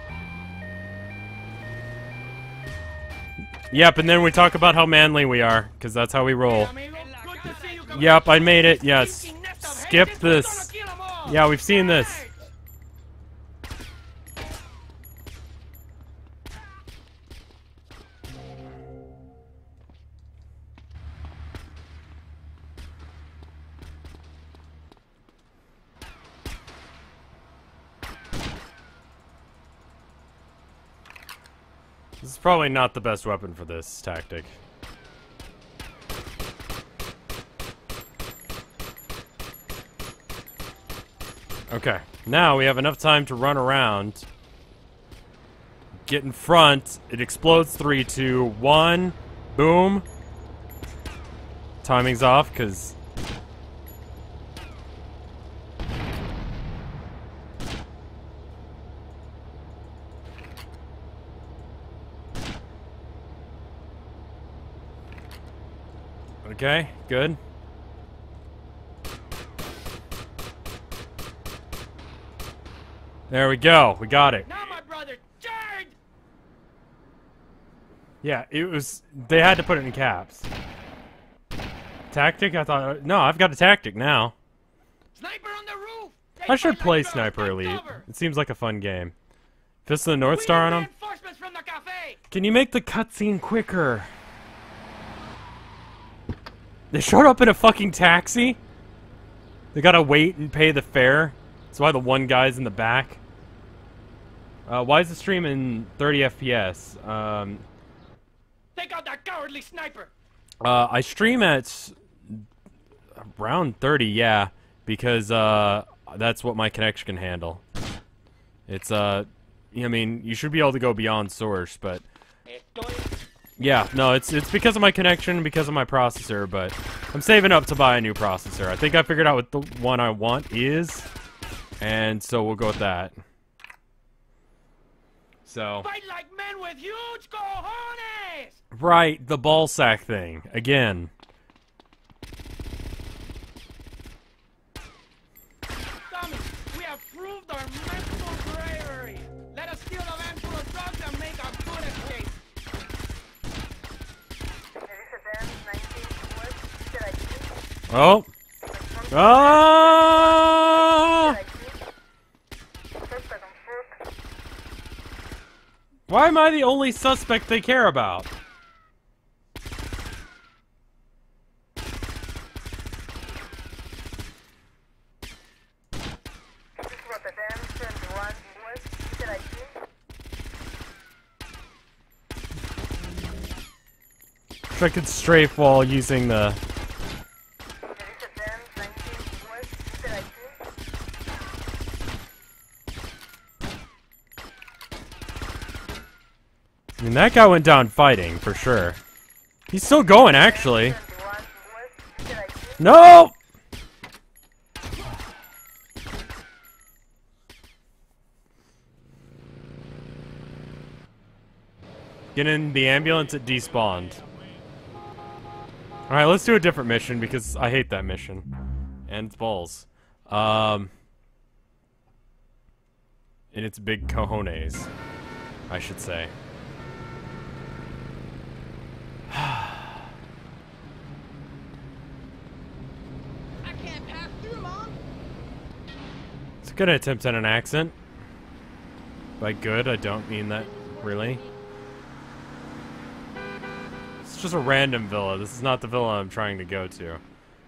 Yep, and then we talk about how manly we are, because that's how we roll. Yep, I made it. Yes. Skip this. Yeah, we've seen this. This is probably not the best weapon for this tactic. Okay, now we have enough time to run around. Get in front. It explodes 3, 2, 1. Boom. Timing's off, because... Okay, good. There we go. We got it. Now, my brother, charge! Yeah, it was... They had to put it in caps. Tactic? I thought... No, I've got a tactic now. Sniper on the roof! I should play Sniper Elite. It seems like a fun game. Fist of the North Star on him? Reinforcements from the cafe! Can you make the cutscene quicker? They showed up in a fucking taxi? They gotta wait and pay the fare? That's why the one guy's in the back. Why is the stream in 30 FPS? Take out that cowardly sniper! I stream at around 30, yeah, because that's what my connection can handle. It's I mean, you should be able to go beyond source, but yeah, no, it's because of my connection, because of my processor, but I'm saving up to buy a new processor. I think I figured out what the one I want is, and so we'll go with that. So Fight like men with huge cojones! right, the ball sack thing again. Tommy, we have proved our mental bravery. Let us steal a van full of drugs and make a good escape. Oh. Ah! Why am I the only suspect they care about? Wish I could strafe while using the... I mean, that guy went down fighting, for sure. He's still going, actually. No! Get in the ambulance, it despawned. Alright, let's do a different mission, because I hate that mission. And it's balls. And it's big cojones, I should say. I can't pass through, Mom. It's a good attempt at an accent. By good, I don't mean that, really. It's just a random villa. This is not the villa I'm trying to go to.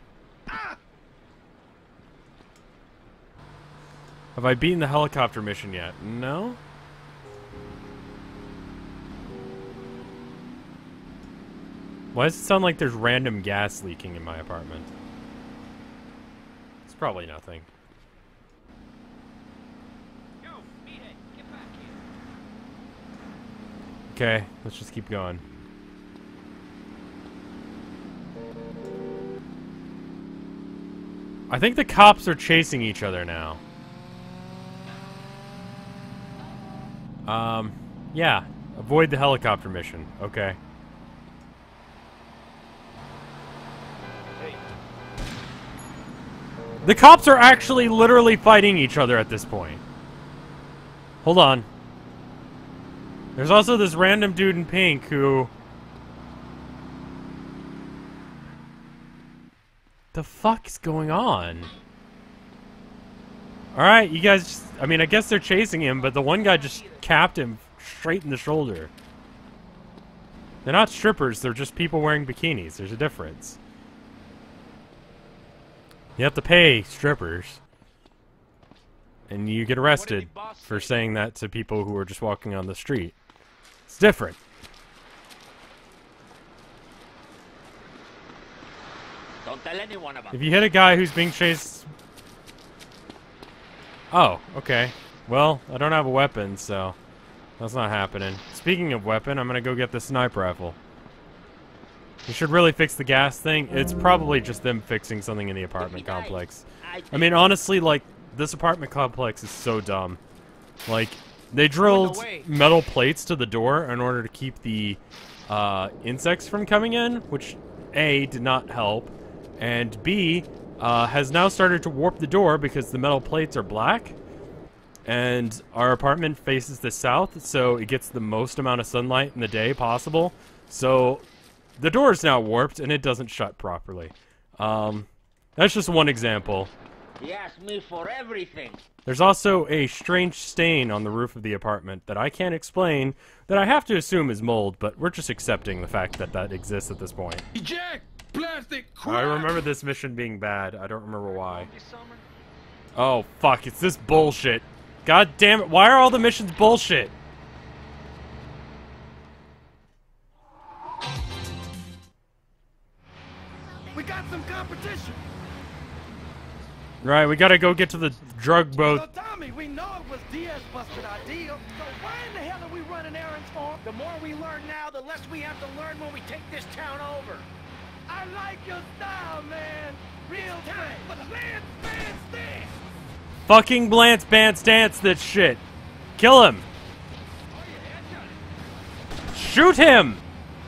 Have I beaten the helicopter mission yet? No? Why does it sound like there's random gas leaking in my apartment? It's probably nothing. Yo, meathead, get back here. Okay, let's just keep going. I think the cops are chasing each other now. Yeah. Avoid the helicopter mission. Okay. The cops are actually literally fighting each other at this point. Hold on. There's also this random dude in pink who... The fuck's going on? Alright, you guys just, I mean, I guess they're chasing him, but the one guy just capped him straight in the shoulder. They're not strippers, they're just people wearing bikinis. There's a difference. You have to pay strippers. And you get arrested for saying that to people who are just walking on the street. It's different. Don't tell anyone about If you hit a guy who's being chased... Oh, okay. Well, I don't have a weapon, so that's not happening. Speaking of weapon, I'm gonna go get the sniper rifle. You should really fix the gas thing. It's probably just them fixing something in the apartment complex. I mean, honestly, like, this apartment complex is so dumb. Like, they drilled metal plates to the door in order to keep the insects from coming in, which A, did not help, and B, has now started to warp the door because the metal plates are black, and our apartment faces the south, so it gets the most amount of sunlight in the day possible. So the door is now warped, and it doesn't shut properly. That's just one example. He asked me for everything. There's also a strange stain on the roof of the apartment that I can't explain, that I have to assume is mold, but we're just accepting the fact that that exists at this point. Eject! Plastic crap! I remember this mission being bad. I don't remember why. Oh, fuck. It's this bullshit. God damn it. Why are all the missions bullshit? We got some competition. Right, we gotta go get to the drug boat. So Tommy, we know it was Diaz busted our deal. So why in the hell are we running errands for him? The more we learn now, the less we have to learn when we take this town over. I like your style, man. Real time. But Lance Van Stance. Fucking Lance Stance this shit. Kill him. Shoot him.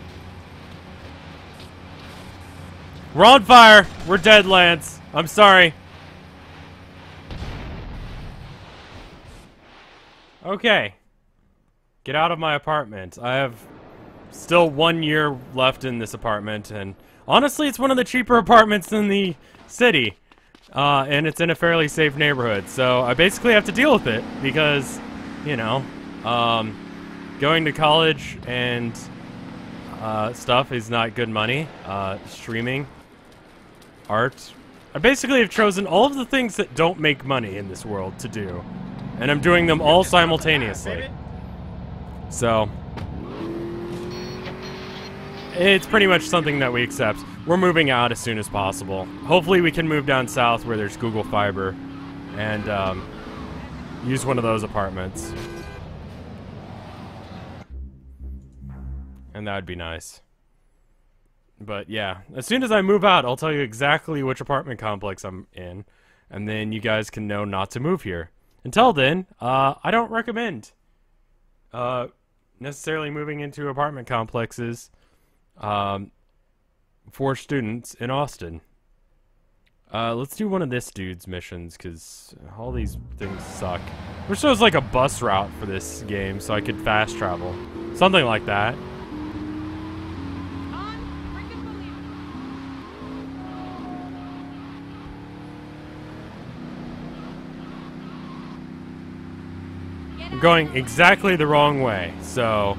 We're on fire. We're dead, Lance. I'm sorry. Okay. Get out of my apartment. I have still 1 year left in this apartment, and honestly, it's one of the cheaper apartments in the city. And it's in a fairly safe neighborhood, so I basically have to deal with it because, you know, going to college and stuff is not good money. Streaming, art. I basically have chosen all of the things that don't make money in this world to do, and I'm doing them all simultaneously. So it's pretty much something that we accept. We're moving out as soon as possible. Hopefully we can move down south where there's Google Fiber and use one of those apartments. And that would be nice. But yeah, as soon as I move out, I'll tell you exactly which apartment complex I'm in, and then you guys can know not to move here. Until then, I don't recommend necessarily moving into apartment complexes for students in Austin. Let's do one of this dude's missions, because all these things suck. Wish there was like a bus route for this game so I could fast travel. Something like that. I'm going exactly the wrong way, so...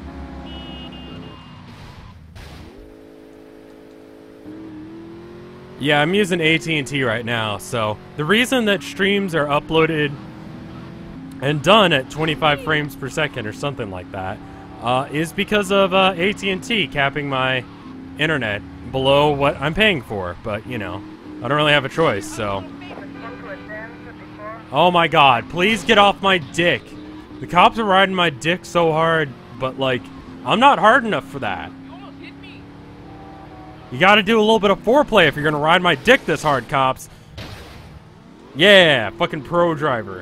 Yeah, I'm using AT&T right now, so the reason that streams are uploaded and done at 25 frames per second or something like that is because of AT&T capping my internet below what I'm paying for, but, you know, I don't really have a choice, so... Oh my god, please get off my dick! The cops are riding my dick so hard, but, like, I'm not hard enough for that. You gotta do a little bit of foreplay if you're gonna ride my dick this hard, cops. Yeah, fucking pro driver.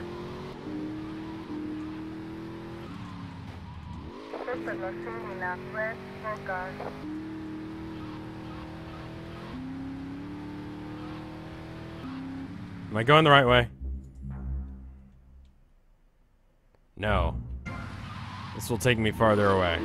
Am I going the right way? No. This will take me farther away.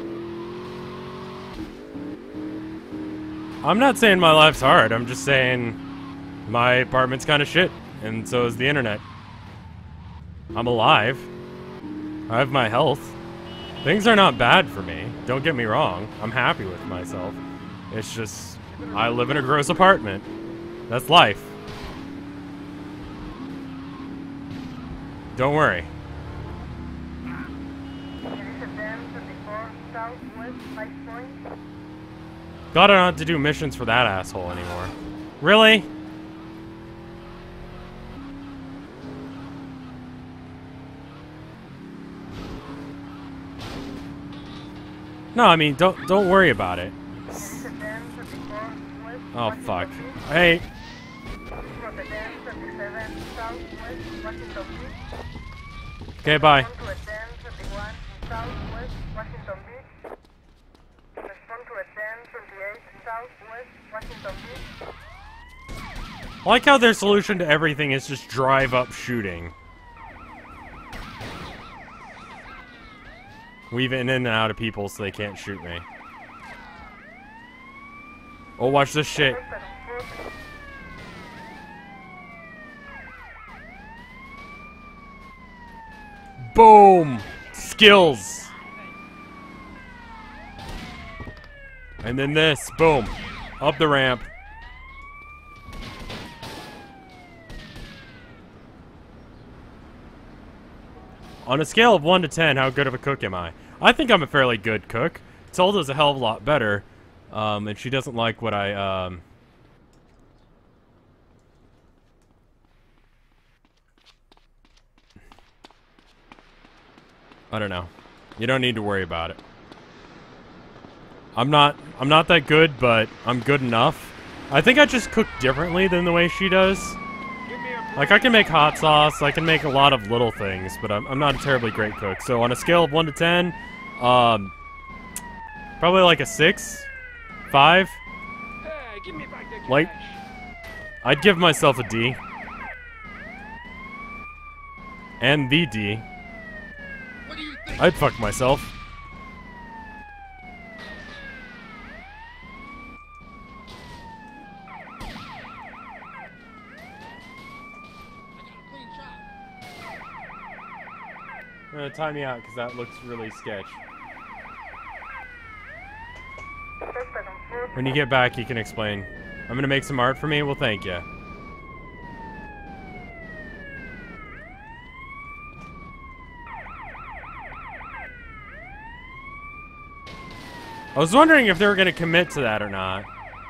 I'm not saying my life's hard, I'm just saying my apartment's kind of shit, and so is the internet. I'm alive. I have my health. Things are not bad for me, don't get me wrong. I'm happy with myself. It's just, I live in a gross apartment. That's life. Don't worry. Glad I don't have to do missions for that asshole anymore. Really? No, I mean, don't worry about it. Oh fuck. Hey. Okay, bye. Southwest Washington Beach. I like how their solution to everything is just drive up shooting. Weave in and out of people so they can't shoot me. Oh, watch this shit. Boom! Skills! And then this, boom. Up the ramp. On a scale of 1 to 10, how good of a cook am I? I think I'm a fairly good cook. Tilda's a hell of a lot better. And she doesn't like what I don't know. You don't need to worry about it. I'm not that good, but I'm good enough. I think I just cook differently than the way she does. Like, I can make hot sauce, I can make a lot of little things, but I'm not a terribly great cook. So on a scale of 1 to 10, probably like a 6, 5. Hey, give me back the Like, cash. I'd give myself a D. And the D. What do you think? I'd fuck myself. Time me out, because that looks really sketch. When you get back, you can explain. I'm gonna make some art for me? Well, thank you. I was wondering if they were gonna commit to that or not.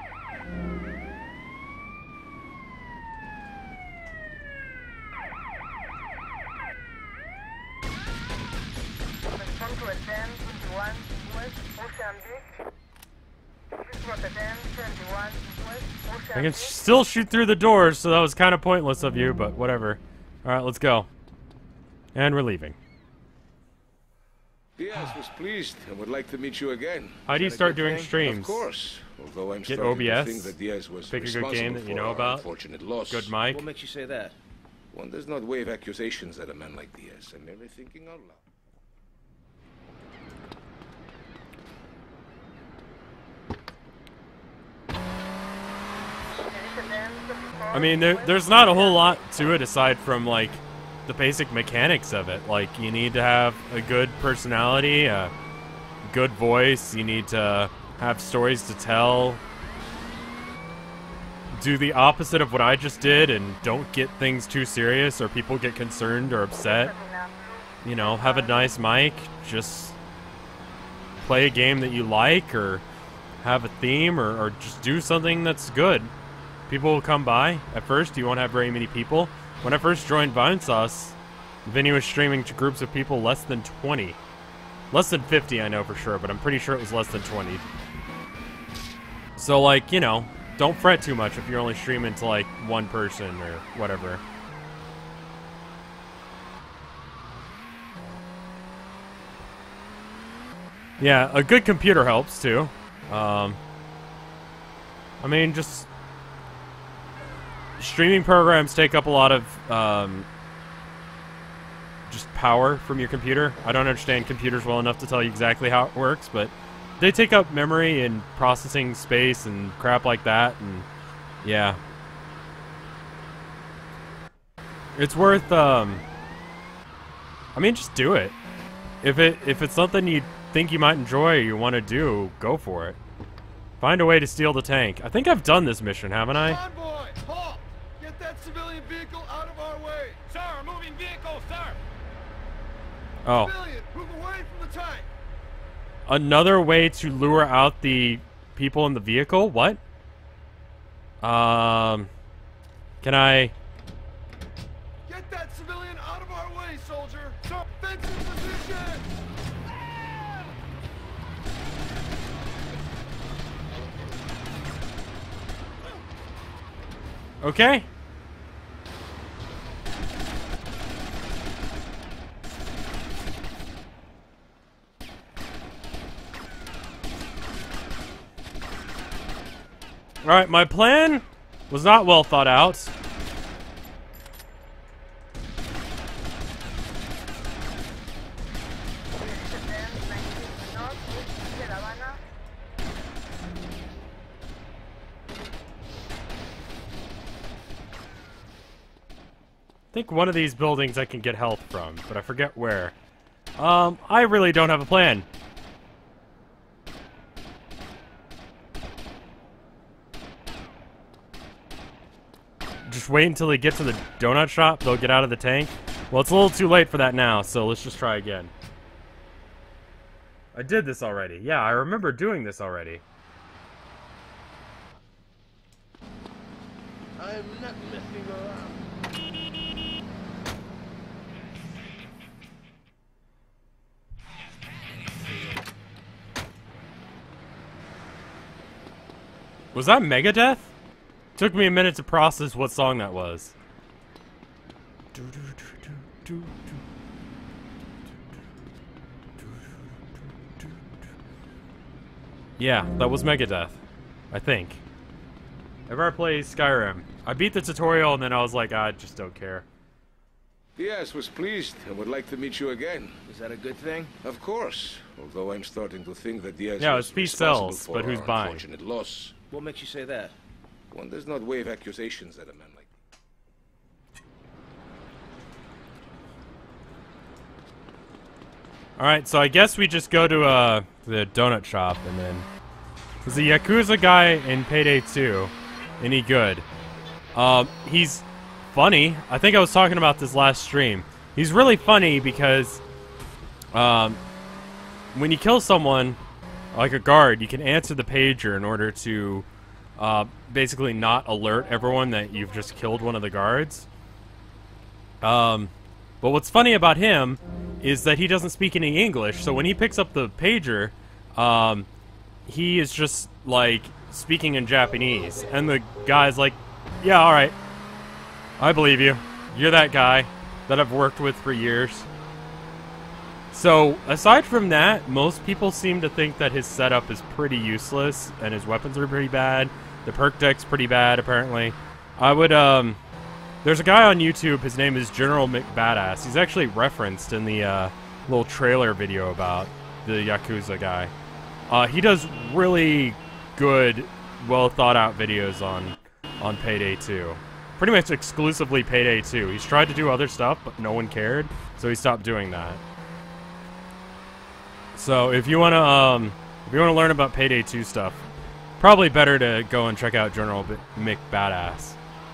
I can still shoot through the doors, so that was kind of pointless of you, but whatever. Alright, let's go. And we're leaving. Diaz was pleased and would like to meet you again. How do you start doing streams? Of course. Although I'm Get starting to OBS, think that Diaz was pick a good game that you know for our about, unfortunate loss. good mic. What makes you say that? One does not wave accusations at a man like Diaz. I'm merely thinking out loud. I mean, there's not a whole lot to it aside from, like, the basic mechanics of it. Like, you need to have a good personality, a good voice, you need to have stories to tell. Do the opposite of what I just did and don't get things too serious or people get concerned or upset. You know, have a nice mic, just play a game that you like or have a theme or just do something that's good. People will come by. At first, you won't have very many people. When I first joined Vinesauce, Vinny was streaming to groups of people less than 20. Less than 50, I know for sure, but I'm pretty sure it was less than 20. So, like, you know, don't fret too much if you're only streaming to, like, one person or whatever. Yeah, a good computer helps, too. I mean, just... streaming programs take up a lot of, just power from your computer. I don't understand computers well enough to tell you exactly how it works, but they take up memory and processing space and crap like that, and yeah. It's worth, I mean, just do it. If it's something you think you might enjoy or you want to do, go for it. Find a way to steal the tank. I think I've done this mission, haven't I? Convoy, halt! Get that civilian vehicle out of our way. Sir, moving vehicle, sir. Oh. Civilian, move away from the tank. Another way to lure out the people in the vehicle? What? Can I... Get that civilian out of our way, soldier. Sir, defensive position. Okay. Alright, my plan was not well thought out. I think one of these buildings I can get health from, but I forget where. I really don't have a plan. Just wait until they get to the donut shop, they'll get out of the tank. Well, it's a little too late for that now, so let's just try again. I did this already. Yeah, I remember doing this already. I'm not messing around. Was that Megadeth? Took me a minute to process what song that was. Yeah, that was Megadeth. I think. Ever I play Skyrim, I beat the tutorial and then I was like, I just don't care. Diaz was pleased and would like to meet you again. Is that a good thing? Of course. Although I'm starting to think that Diaz Yeah, was his piece responsible sells, for but who's our buying? unfortunate loss. What makes you say that? One does not wave accusations at a man like Alright, so I guess we just go to the donut shop and then... There's a Yakuza guy in Payday 2. Any good? He's funny. I think I was talking about this last stream. He's really funny because when you kill someone, like a guard, you can answer the pager in order to basically not alert everyone that you've just killed one of the guards. But what's funny about him is that he doesn't speak any English, so when he picks up the pager, he is just, like, speaking in Japanese. And the guy's like, yeah, alright. I believe you. You're that guy that I've worked with for years. So, aside from that, most people seem to think that his setup is pretty useless, and his weapons are pretty bad. The perk deck's pretty bad, apparently. I would, there's a guy on YouTube, his name is General McBadass. He's actually referenced in the, little trailer video about the Yakuza guy. He does really good, well-thought-out videos on Payday 2. Pretty much exclusively Payday 2. He's tried to do other stuff, but no one cared, so he stopped doing that. So if you wanna learn about Payday 2 stuff, probably better to go and check out General McBadass.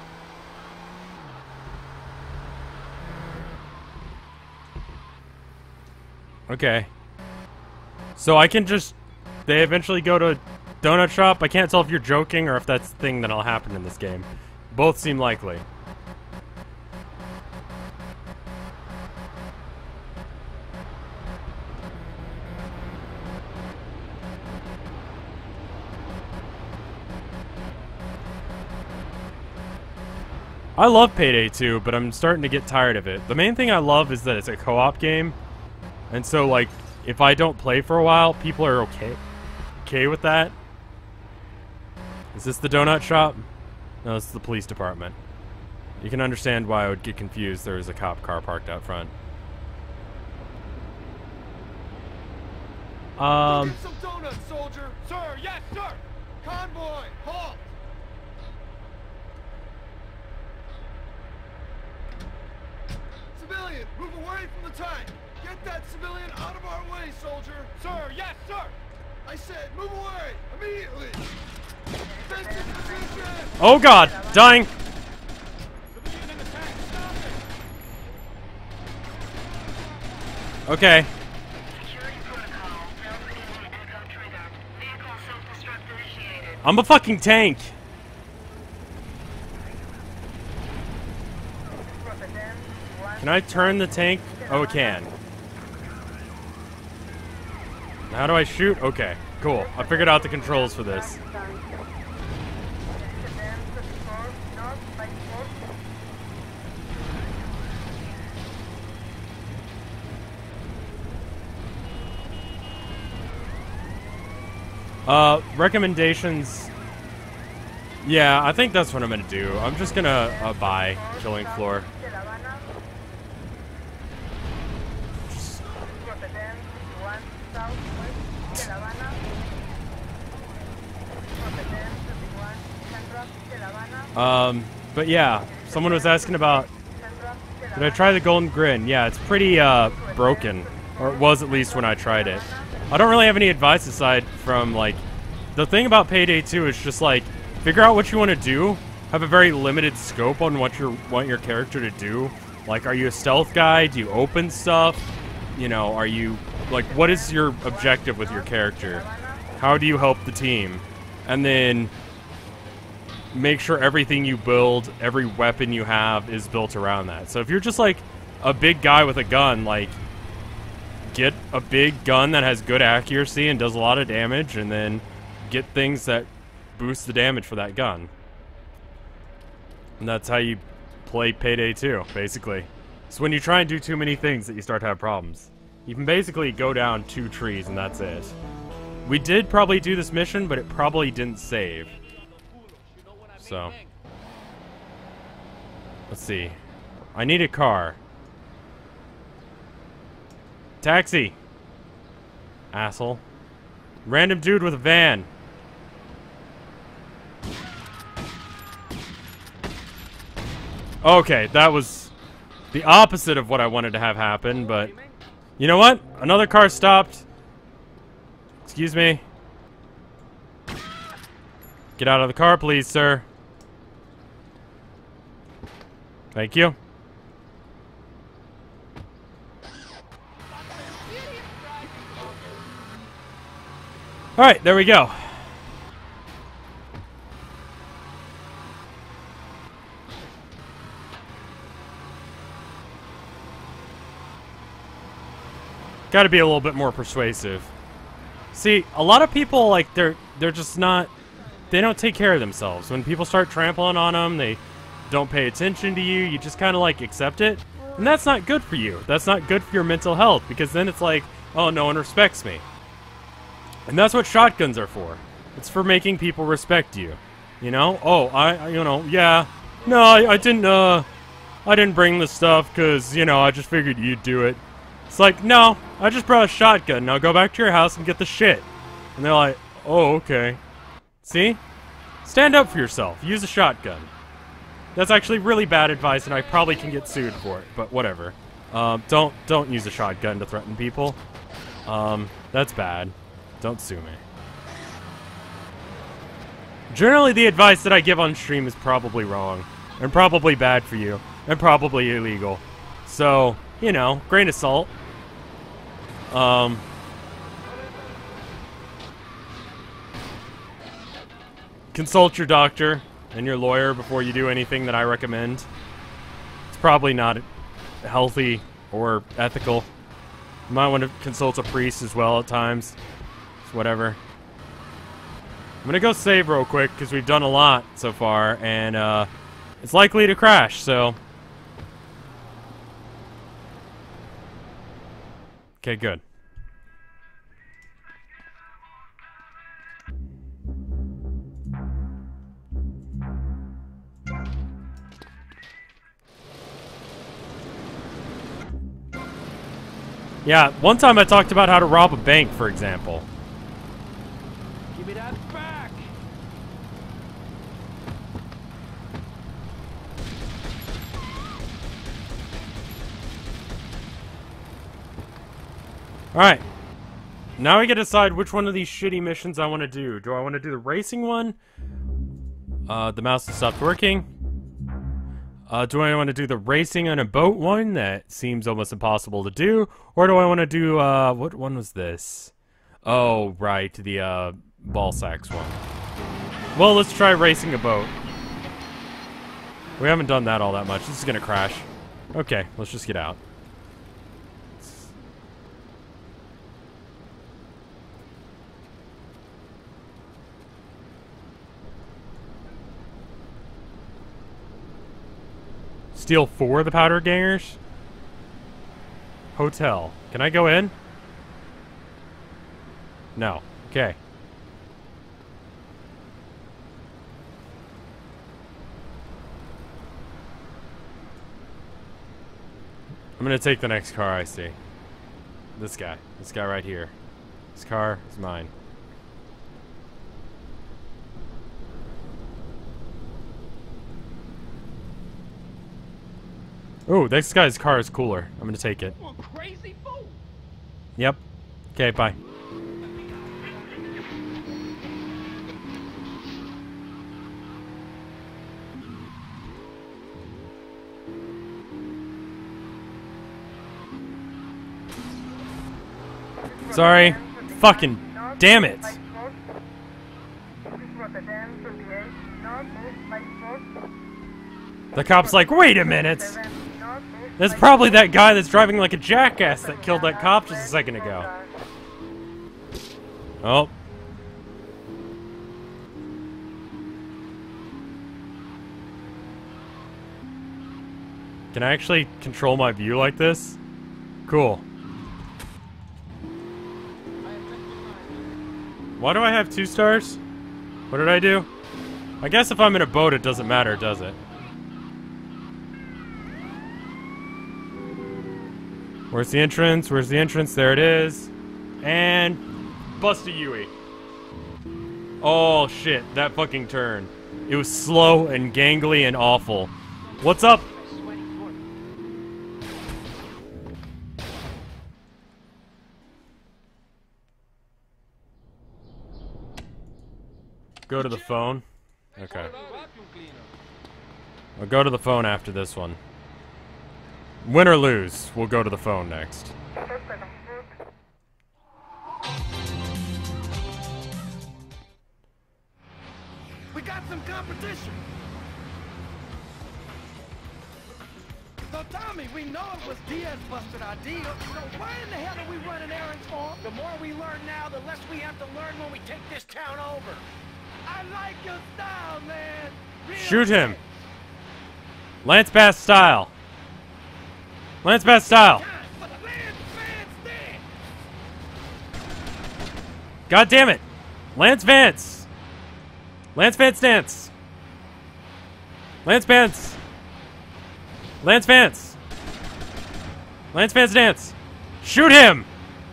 Okay. So I can just... They eventually go to a donut shop. I can't tell if you're joking or if that's the thing that'll happen in this game. Both seem likely. I love Payday 2, but I'm starting to get tired of it. The main thing I love is that it's a co-op game. And so, like, if I don't play for a while, people are okay with that. Is this the donut shop? No, it's the police department. You can understand why I would get confused. There was a cop car parked out front. Get some donuts, soldier! Sir, yes, sir! Convoy, halt! Civilian, move away from the tank! Get that civilian out of our way, soldier! Sir, yes, sir! I said, move away! Immediately! Defensive position! Oh god! Dying! Civilian in the tank, stop it! Okay. Security protocol. Self-healing echo triggered. Vehicle self-destruct initiated. I'm a fucking tank! Can I turn the tank? Oh, it can. How do I shoot? Okay, cool. I figured out the controls for this. Recommendations. Yeah, I think that's what I'm gonna do. I'm just gonna buy killing floor. But yeah, someone was asking about, did I try the Golden Grin? Yeah, it's pretty broken, or it was at least when I tried it. I don't really have any advice aside from like, the thing about Payday 2 is just like, figure out what you want to do. Have a very limited scope on what you want your character to do. Like, are you a stealth guy? Do you open stuff? You know, are you like, what is your objective with your character? How do you help the team? And then make sure everything you build, every weapon you have is built around that. So if you're just like a big guy with a gun, like get a big gun that has good accuracy and does a lot of damage, and then get things that boost the damage for that gun. And that's how you play Payday 2, basically. It's when you try and do too many things that you start to have problems. You can basically go down 2 trees and that's it. We did probably do this mission, but it probably didn't save. So, let's see. I need a car. Taxi. Asshole. Random dude with a van. Okay, that was the opposite of what I wanted to have happen, but you know what? Another car stopped. Excuse me. Get out of the car, please, sir. Thank you. Alright, there we go. Gotta be a little bit more persuasive. See, a lot of people, like, they're just not... They don't take care of themselves. When people start trampling on them, they don't pay attention to you. You just kind of, like, accept it. And that's not good for you. That's not good for your mental health, because then it's like, oh, no one respects me. And that's what shotguns are for. It's for making people respect you. You know? Oh, yeah. No, I didn't bring the stuff because, you know, I just figured you'd do it. It's like, no, I just brought a shotgun. Now go back to your house and get the shit. And they're like, oh, okay. See? Stand up for yourself. Use a shotgun. That's actually really bad advice, and I probably can get sued for it, but whatever. Don't use a shotgun to threaten people. That's bad. Don't sue me. Generally, the advice that I give on stream is probably wrong, and probably bad for you, and probably illegal. So, you know, grain of salt. Consult your doctor and your lawyer before you do anything that I recommend. It's probably not healthy or ethical. You might want to consult a priest as well at times. It's whatever. I'm gonna go save real quick because we've done a lot so far, and it's likely to crash, so... Okay, good. Yeah, one time I talked about how to rob a bank, for example. Give me that back! Alright. Now we get to decide which one of these shitty missions I want to do. Do I want to do the racing one? The mouse has stopped working. Do I want to do the racing on a boat one? That seems almost impossible to do. Or do I want to do, what one was this? Oh, right, the, ball sacks one. Well, let's try racing a boat. We haven't done that all that much. This is gonna crash. Okay, let's just get out. Steal 4 of the powder gangers? Hotel. Can I go in? No. Okay. I'm gonna take the next car I see. This guy. This guy right here. This car is mine. Ooh, this guy's car is cooler. I'm gonna take it. You a crazy fool. Yep. Okay, bye. Sorry. Fucking damn it. The cop's like, wait a minute. That's probably that guy that's driving like a jackass that killed that cop just a second ago. Oh. Can I actually control my view like this? Cool. Why do I have 2 stars? What did I do? I guess if I'm in a boat it doesn't matter, does it? Where's the entrance? Where's the entrance? There it is. And bust a Yui. Oh shit, that fucking turn. It was slow and gangly and awful. What's up? Go to the phone? Okay. I'll go to the phone after this one. Win or lose, we'll go to the phone next. We got some competition. So Tommy, we know it was Diaz busted our deal. So why in the hell are we running errands for him? The more we learn now, the less we have to learn when we take this town over. I like your style, man. Real Shoot him. Lance Bass style. Lance Bass style. God damn it. Lance Vance. Lance Vance dance. Lance Vance. Lance Vance. Lance Vance dance. Shoot him.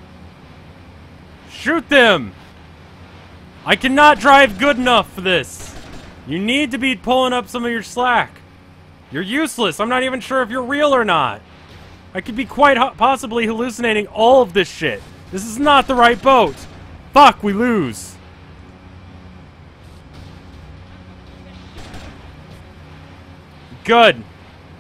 Shoot them. I cannot drive good enough for this. You need to be pulling up some of your slack. You're useless. I'm not even sure if you're real or not. I could be quite possibly hallucinating all of this shit. This is not the right boat. Fuck, we lose. Good.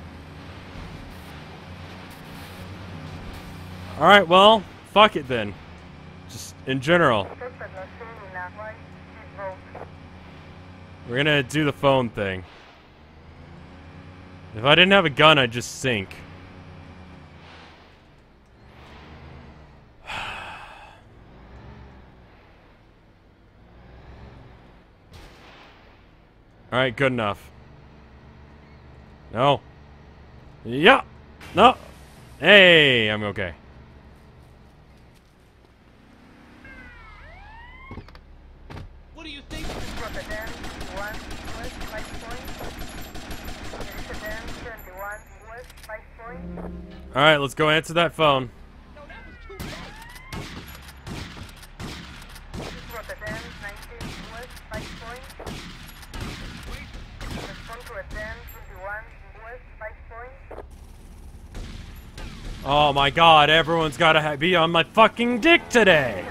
Alright, well, fuck it then. Just in general. We're gonna do the phone thing. If I didn't have a gun, I'd just sink. Alright, good enough. No. Yeah. No. Hey, I'm okay. What do you think? Alright, let's go answer that phone. Oh my god, everyone's gotta be on my fucking dick today!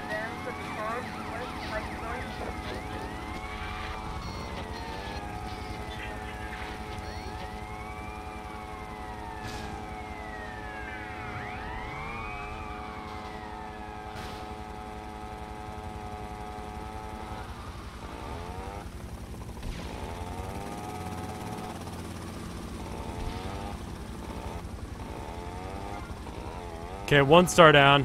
Okay, 1 star down.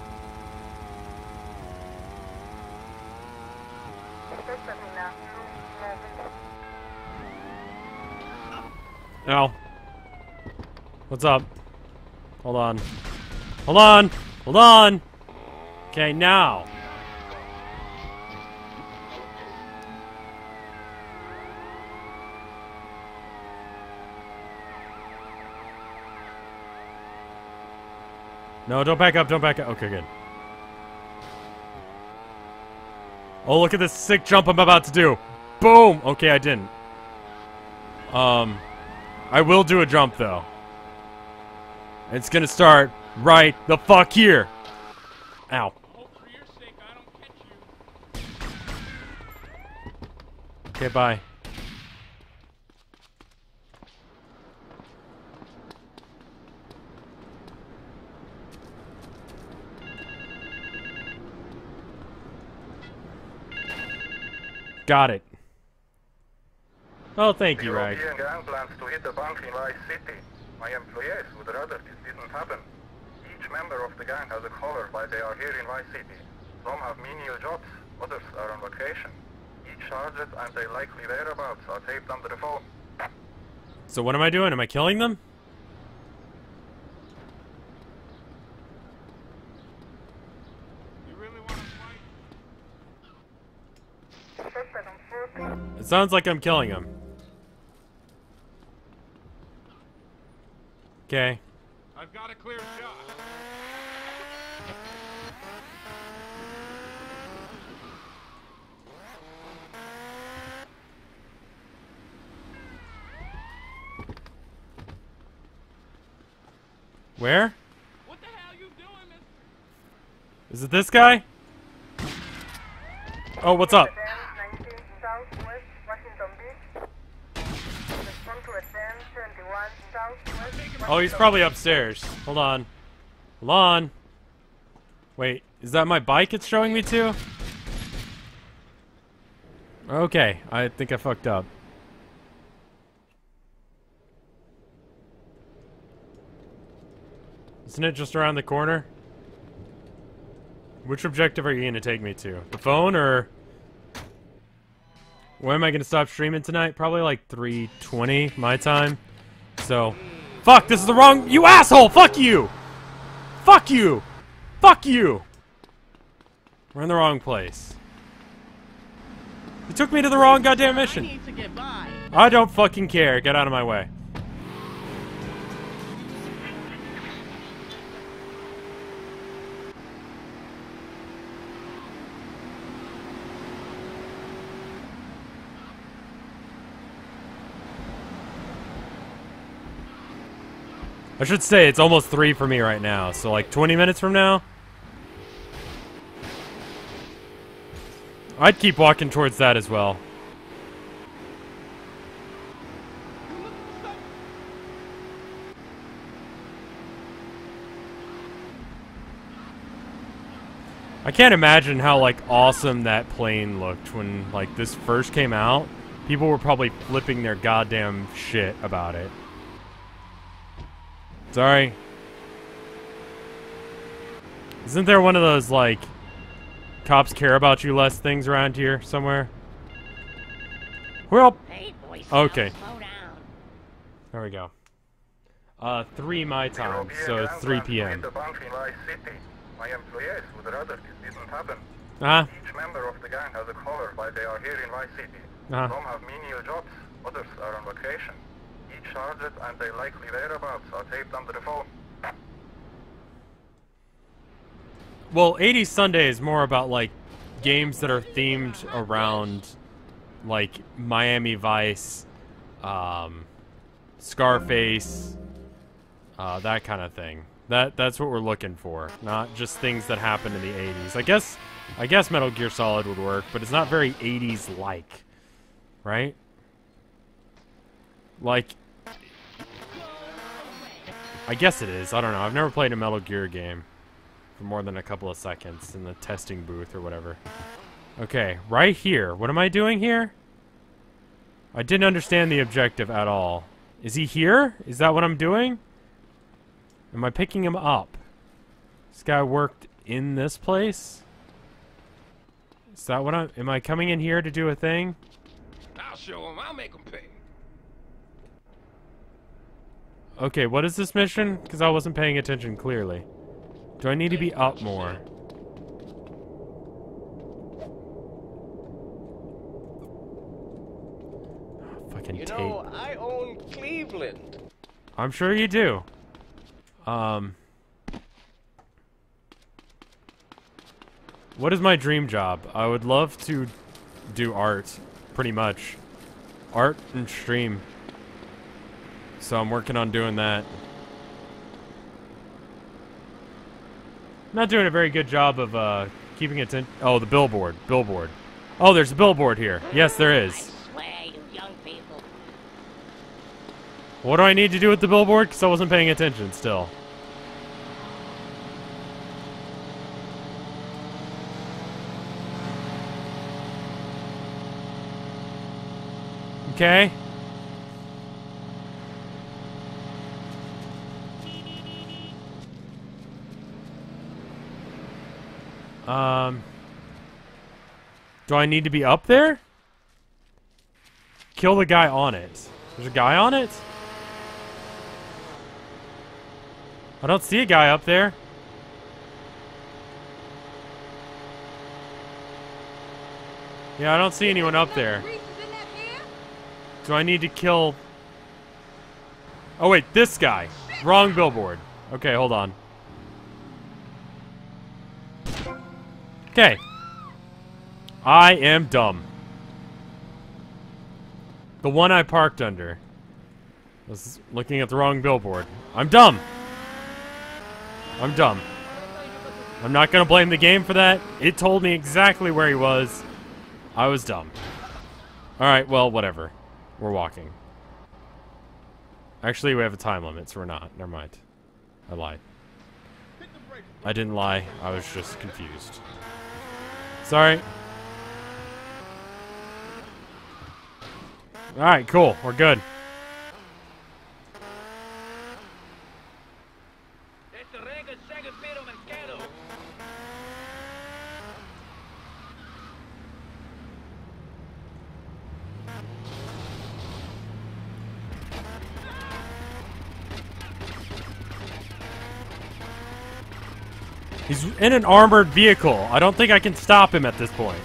No. What's up? Hold on. Hold on! Hold on! Okay, now. No, don't back up, don't back up. Okay, good. Oh, look at this sick jump I'm about to do. Boom! Okay, I didn't. I will do a jump, though. It's gonna start right the fuck here. Ow. Okay, bye. Got it. Oh, thank you, Rag. The European gang plans to hit a bank in Vice City. My employees would rather this didn't happen. Each member of the gang has a collar while they are here in Vice City. Some have menial jobs, others are on vacation. Each target and their likely whereabouts are taped under the phone. So what am I doing? Am I killing them? It sounds like I'm killing him. Okay. I've got a clear shot. Where? What the hell you doing, Miss? Is it this guy? Oh, what's up? Oh, he's probably upstairs. Hold on. Hold on. Wait, is that my bike it's showing me to? Okay, I think I fucked up. Isn't it just around the corner? Which objective are you going to take me to? The phone or... When am I going to stop streaming tonight? Probably like 3:20 my time. So... Fuck, this is the wrong... You asshole! Fuck you! Fuck you! Fuck you! We're in the wrong place. You took me to the wrong goddamn mission. I need to get by. I don't fucking care. Get out of my way. I should say it's almost 3 for me right now, so like 20 minutes from now. I'd keep walking towards that as well. I can't imagine how like awesome that plane looked when like this first came out. People were probably flipping their goddamn shit about it. Sorry. Isn't there one of those, like, cops care about you less things around here somewhere? Well, okay. There we go. 3 my time, so it's 3 p.m. My employees would rather this didn't happen. Uh-huh. Each member of the gang has a collar while they are here in Vice City. Uh-huh. Some have menial jobs, others are on vacation. Each target and their likely whereabouts are taped under the phone. Well, 80s Sunday is more about, like, games that are themed around, like, Miami Vice, Scarface, that kind of thing. That's what we're looking for, not just things that happened in the 80s. I guess Metal Gear Solid would work, but it's not very 80s-like, right? Like, I guess it is. I don't know. I've never played a Metal Gear game for more than a couple of seconds in the testing booth or whatever. Okay, right here. What am I doing here? I didn't understand the objective at all. Is he here? Is that what I'm doing? Am I picking him up? This guy worked in this place? Is that what am I coming in here to do a thing? I'll show him. I'll make him pay. Okay, what is this mission? Because I wasn't paying attention clearly. Do I need to be up more? Oh, fucking tape. You know, I own Cleveland. I'm sure you do. What is my dream job? I would love to do art, pretty much. Art and stream. So I'm working on doing that. Not doing a very good job of keeping attention. Oh, the billboard. Billboard. Oh, there's a billboard here. Yes, there is. I swear, you young people. What do I need to do with the billboard? Because I wasn't paying attention still. Okay. Do I need to be up there? Kill the guy on it. There's a guy on it? I don't see a guy up there. Yeah, I don't see anyone up there. Do I need to kill... Oh wait, this guy. Wrong billboard. Okay, hold on. Okay. I am dumb. The one I parked under. I was looking at the wrong billboard. I'm dumb. I'm dumb. I'm not gonna blame the game for that. It told me exactly where he was. I was dumb. Alright, well, whatever. We're walking. Actually, we have a time limit, so we're not. Never mind. I lied. I didn't lie. I was just confused. Sorry. Alright, cool. We're good. He's in an armored vehicle. I don't think I can stop him at this point.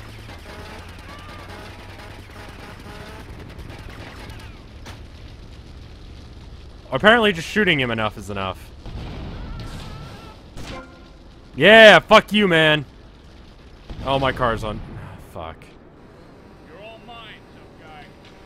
Apparently just shooting him enough is enough. Yeah, fuck you, man. Oh, my car's on. Fuck. You're all mine, tough guy.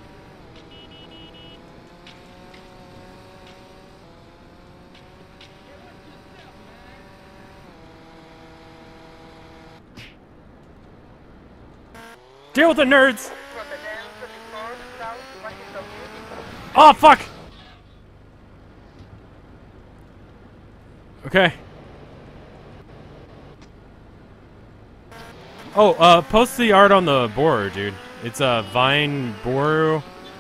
Deal with the nerds! Oh, fuck! Okay. Oh, post the art on the board, dude. It's vineboru.org.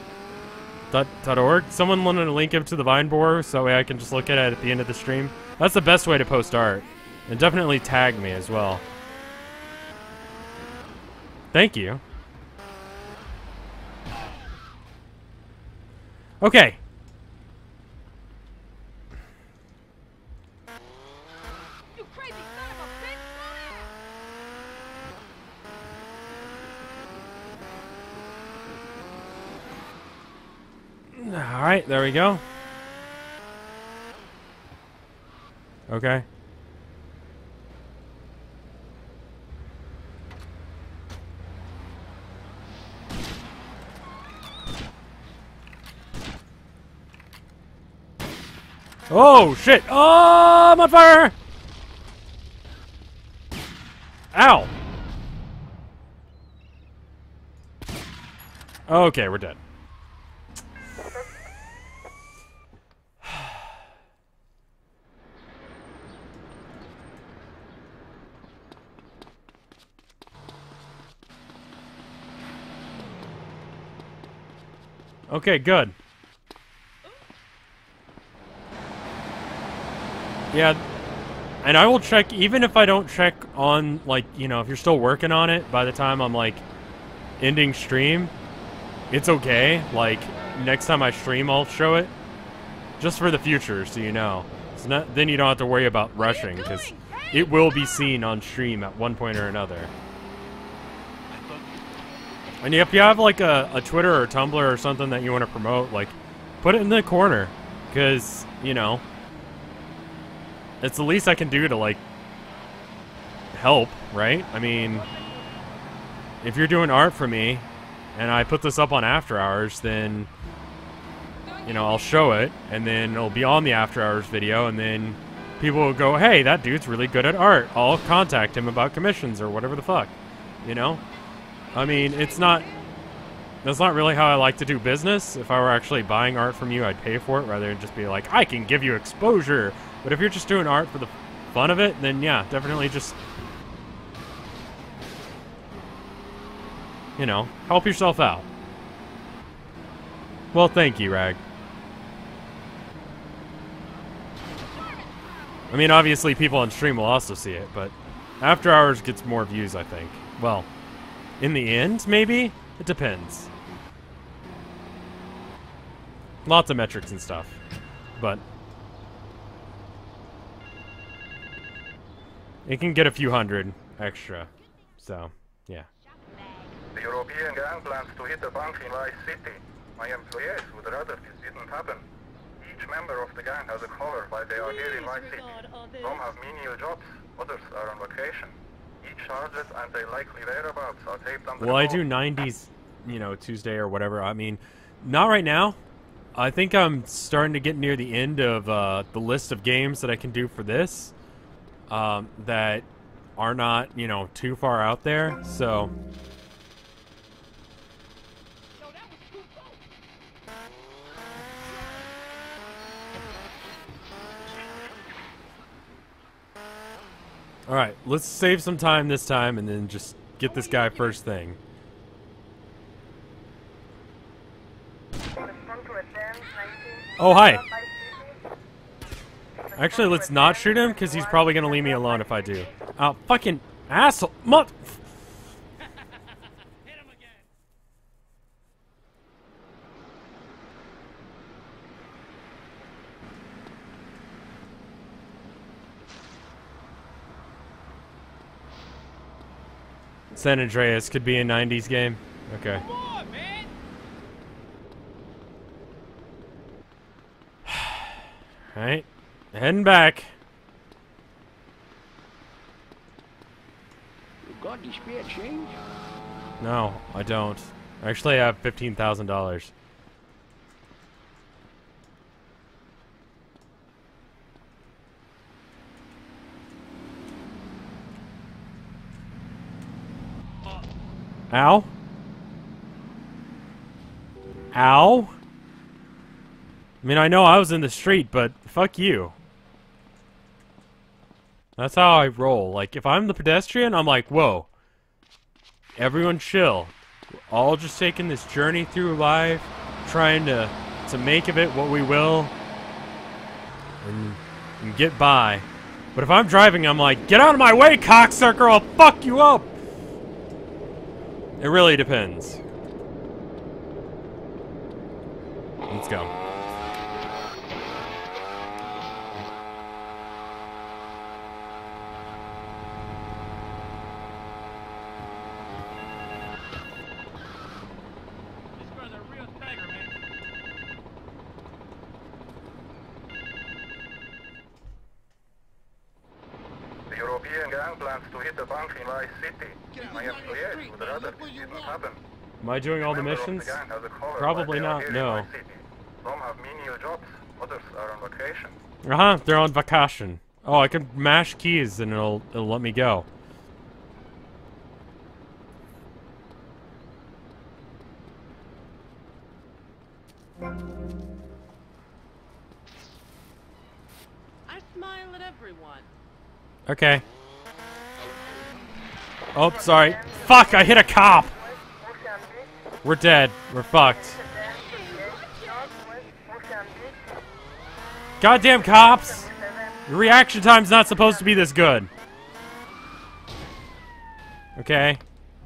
Someone wanted to link him to the Vineboru so that way I can just look at it at the end of the stream. That's the best way to post art. And definitely tag me as well. Thank you. Okay. You crazy son of a bitch! Alright, there we go. Okay. Oh, shit! Oh, I'm on fire! Ow! Okay, we're dead. Okay, good. Yeah, and I will check, even if I don't check on, like, you know, if you're still working on it by the time I'm, like, ending stream, it's okay. Like, next time I stream, I'll show it. Just for the future, so you know. It's not, then you don't have to worry about rushing, because it will be seen on stream at one point or another. And if you have, like, a Twitter or Tumblr or something that you want to promote, like, put it in the corner. Because, you know, it's the least I can do to, like, help, right? I mean, if you're doing art for me, and I put this up on After Hours, then, you know, I'll show it, and then it'll be on the After Hours video, and then people will go, hey, that dude's really good at art. I'll contact him about commissions or whatever the fuck, you know? I mean, that's not really how I like to do business. If I were actually buying art from you, I'd pay for it rather than just be like, I can give you exposure. But if you're just doing art for the fun of it, then yeah, definitely just, you know, help yourself out. Well, thank you, Rag. I mean, obviously people on stream will also see it, but After Hours gets more views, I think. Well, in the end, maybe? It depends. Lots of metrics and stuff, but it can get a few hundred extra, so, yeah. The European gang plans to hit a bank in Vice City. My employees would rather this didn't happen. Each member of the gang has a collar while they are here in Vice City. Some have menial jobs, others are on vacation. Each target and their likely whereabouts are taped on the Well, I do 90s, you know, Tuesday or whatever. I mean, not right now. I think I'm starting to get near the end of the list of games that I can do for this that are not, you know, too far out there, so... Alright, let's save some time this time and then just get this guy first thing. Oh, hi! Actually, let's not shoot him, because he's probably going to leave me alone if I do. Oh, fucking asshole! San Andreas could be a 90s game. Okay. Come on, man. Alright. Heading back. You got the spare change? No, I don't. I actually have $15,000. Ow? Ow? I mean, I know I was in the street, but fuck you. That's how I roll. Like, if I'm the pedestrian, I'm like, whoa. Everyone chill. We're all just taking this journey through life, trying to make of it what we will, and get by. But if I'm driving, I'm like, get out of my way, cocksucker, I'll fuck you up! It really depends. Let's go. The European gang plans to hit a bank in Vice City. My employees would rather this didn't happen. Am I doing all the missions? Probably not, no. Some have menial jobs, others are on vacation. Uh-huh, they're on vacation. Oh, I can mash keys and it'll let me go. I smile at everyone. Okay. Oh, sorry. Fuck, I hit a cop! We're dead. We're fucked. Goddamn cops! Your reaction time's not supposed to be this good. Okay.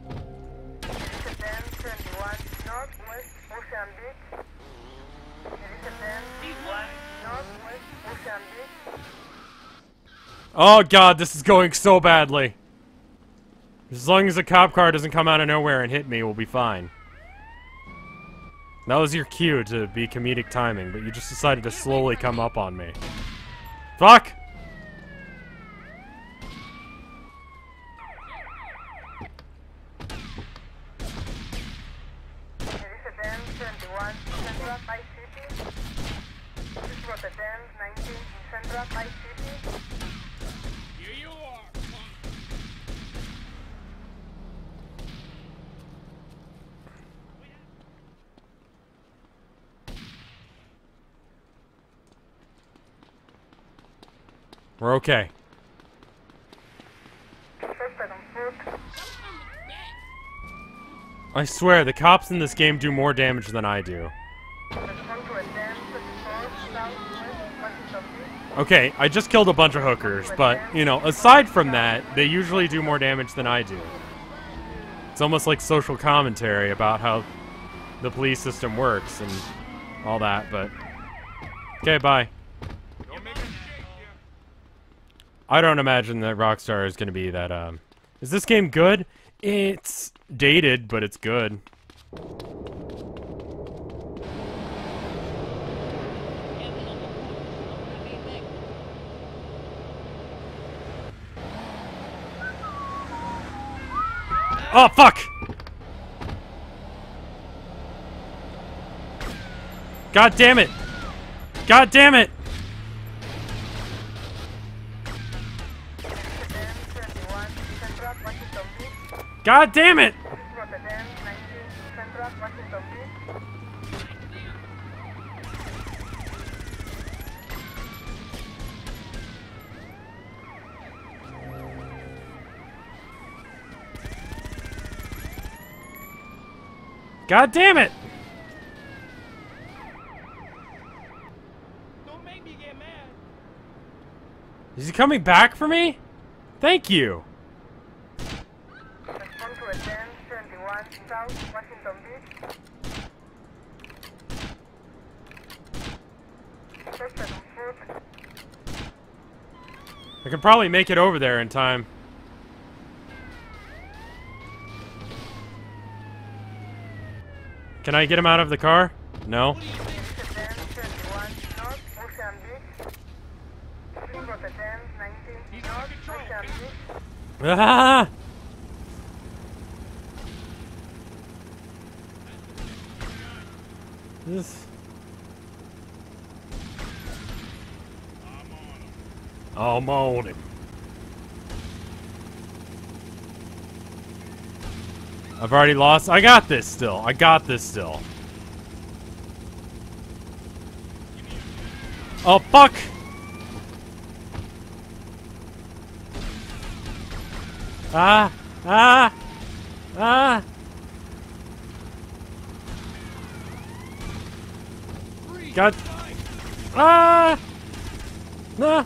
Oh god, this is going so badly. As long as a cop car doesn't come out of nowhere and hit me, we'll be fine. That was your cue to be comedic timing, but you just decided to slowly come up on me. Fuck! Central Vice City. This is Rotterdam 19 in Central Vice City. Here you are. We're okay. I swear, the cops in this game do more damage than I do. Okay, I just killed a bunch of hookers, but, you know, aside from that, they usually do more damage than I do. It's almost like social commentary about how the police system works and all that, but... Okay, bye. I don't imagine that Rockstar is going to be that, Is this game good? It's dated, but it's good. Oh, fuck! God damn it! God damn it! God damn it! God damn it! Don't make me get mad. Is he coming back for me? Thank you. I can probably make it over there in time. Can I get him out of the car? No. Ah! This. I'm on him. I've already lost. I got this still. I got this still. Oh, fuck! Ah! Ah! Ah! God. Ah! Nah!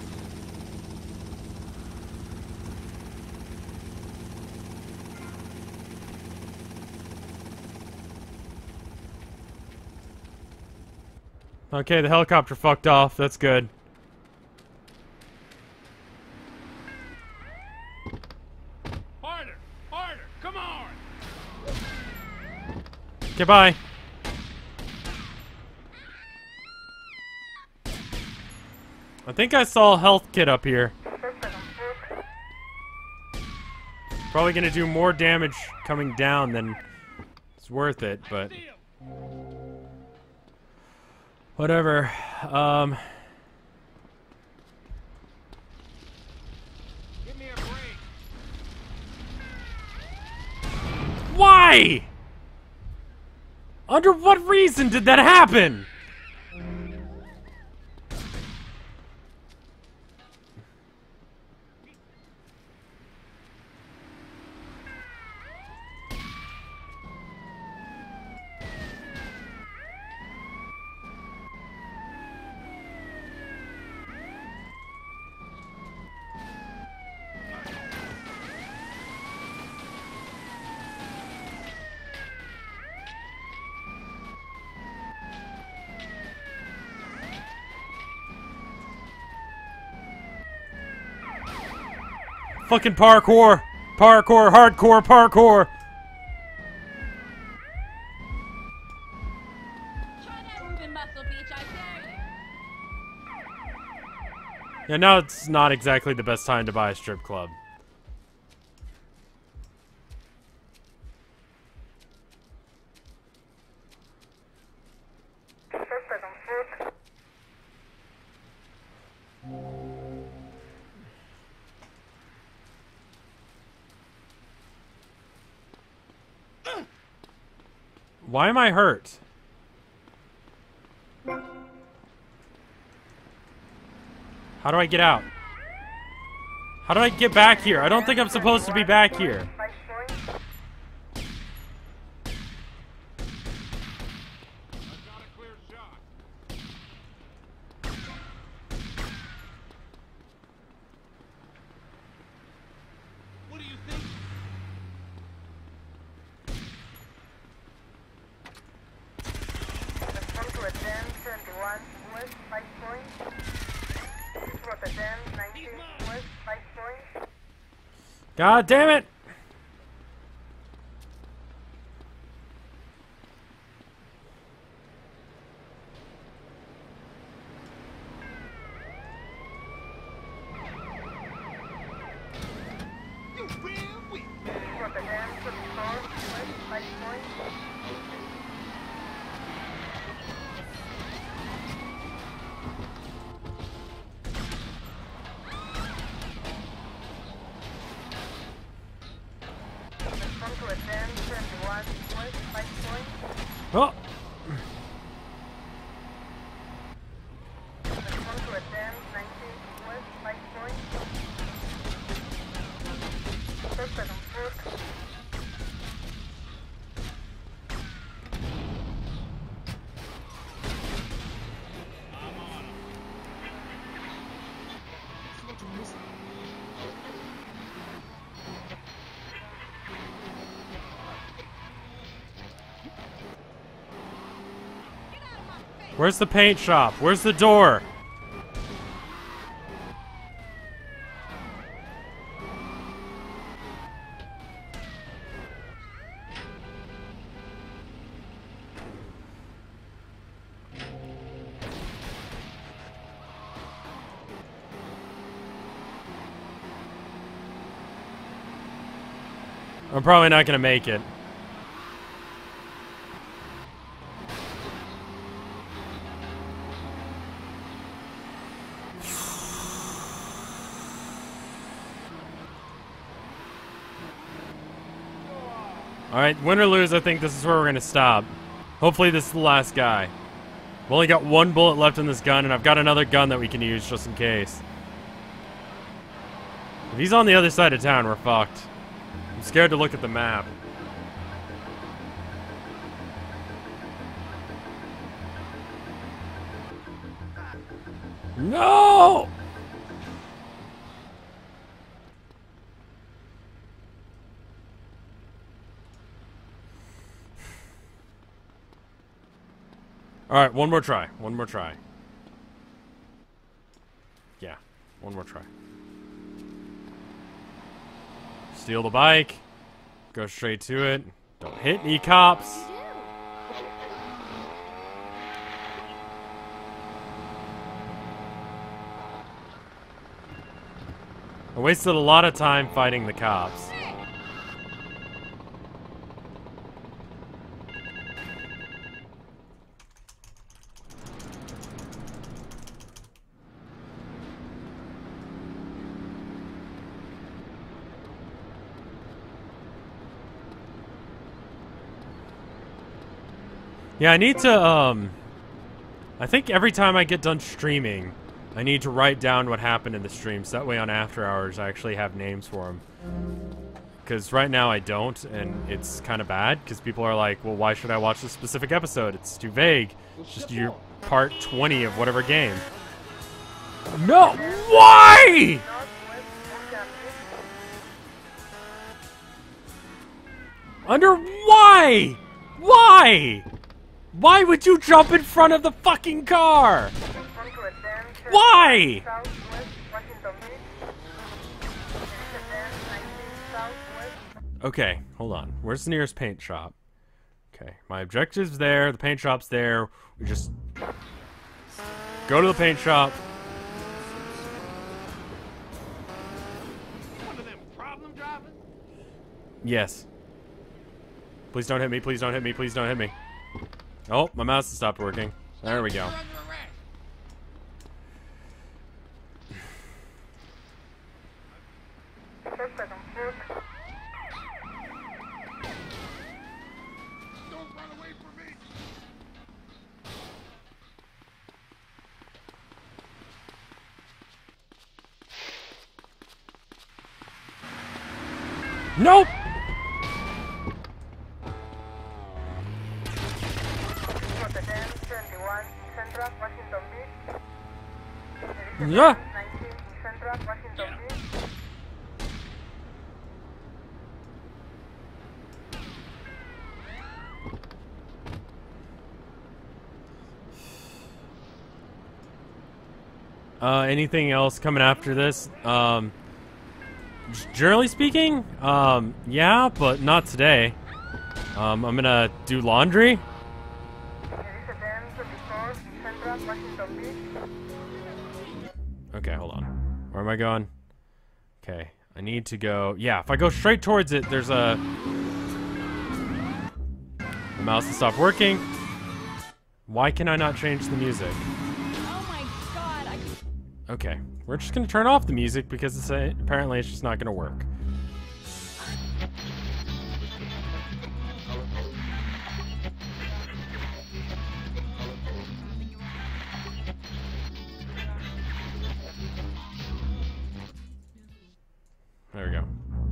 Okay, the helicopter fucked off. That's good. Harder! Harder! Come on! Okay, bye. I think I saw a health kit up here. Probably gonna do more damage coming down than it's worth it, but... Whatever. Give me a break. Why? Under what reason did that happen? Fucking parkour! Parkour, hardcore, parkour! Try that move in Muscle Beach, I dare you. Yeah, now it's not exactly the best time to buy a strip club. Why am I hurt? How do I get out? How do I get back here? I don't think I'm supposed to be back here. God damn it! Oh! Where's the paint shop? Where's the door? I'm probably not gonna make it. Alright, win or lose, I think this is where we're gonna stop. Hopefully this is the last guy. We've only got one bullet left in this gun, and I've got another gun that we can use just in case. If he's on the other side of town, we're fucked. I'm scared to look at the map. No! Alright, one more try. One more try. Yeah, one more try. Steal the bike. Go straight to it. Don't hit any cops. I wasted a lot of time fighting the cops. Yeah, I need to, I think every time I get done streaming, I need to write down what happened in the stream, so that way on After Hours I actually have names for them. Because right now I don't, and it's kind of bad, because people are like, well, why should I watch this specific episode? It's too vague. It's just your part 20 of whatever game. No! Why?! Under why? Why? Why would you jump in front of the fucking car? Why? Okay, hold on. Where's the nearest paint shop? Okay, my objective's there, the paint shop's there. We just go to the paint shop. One of them problem drivers? Yes. Please don't hit me, please don't hit me, please don't hit me. Oh, my mouse has stopped working. There we go. Nope! Rotterdam 21, Central, Washington Beach. Yeah. 19, Central, Washington Beach. Anything else coming after this? Generally speaking, yeah, but not today. I'm gonna do laundry. Rotterdam 24, Central, Washington Beach. Okay, hold on. Where am I going? Okay, I need to go. Yeah, if I go straight towards it, there's a. The mouse has stopped working. Why can I not change the music? Oh my god, Okay, we're just gonna turn off the music because it's apparently it's just not gonna work. There we go.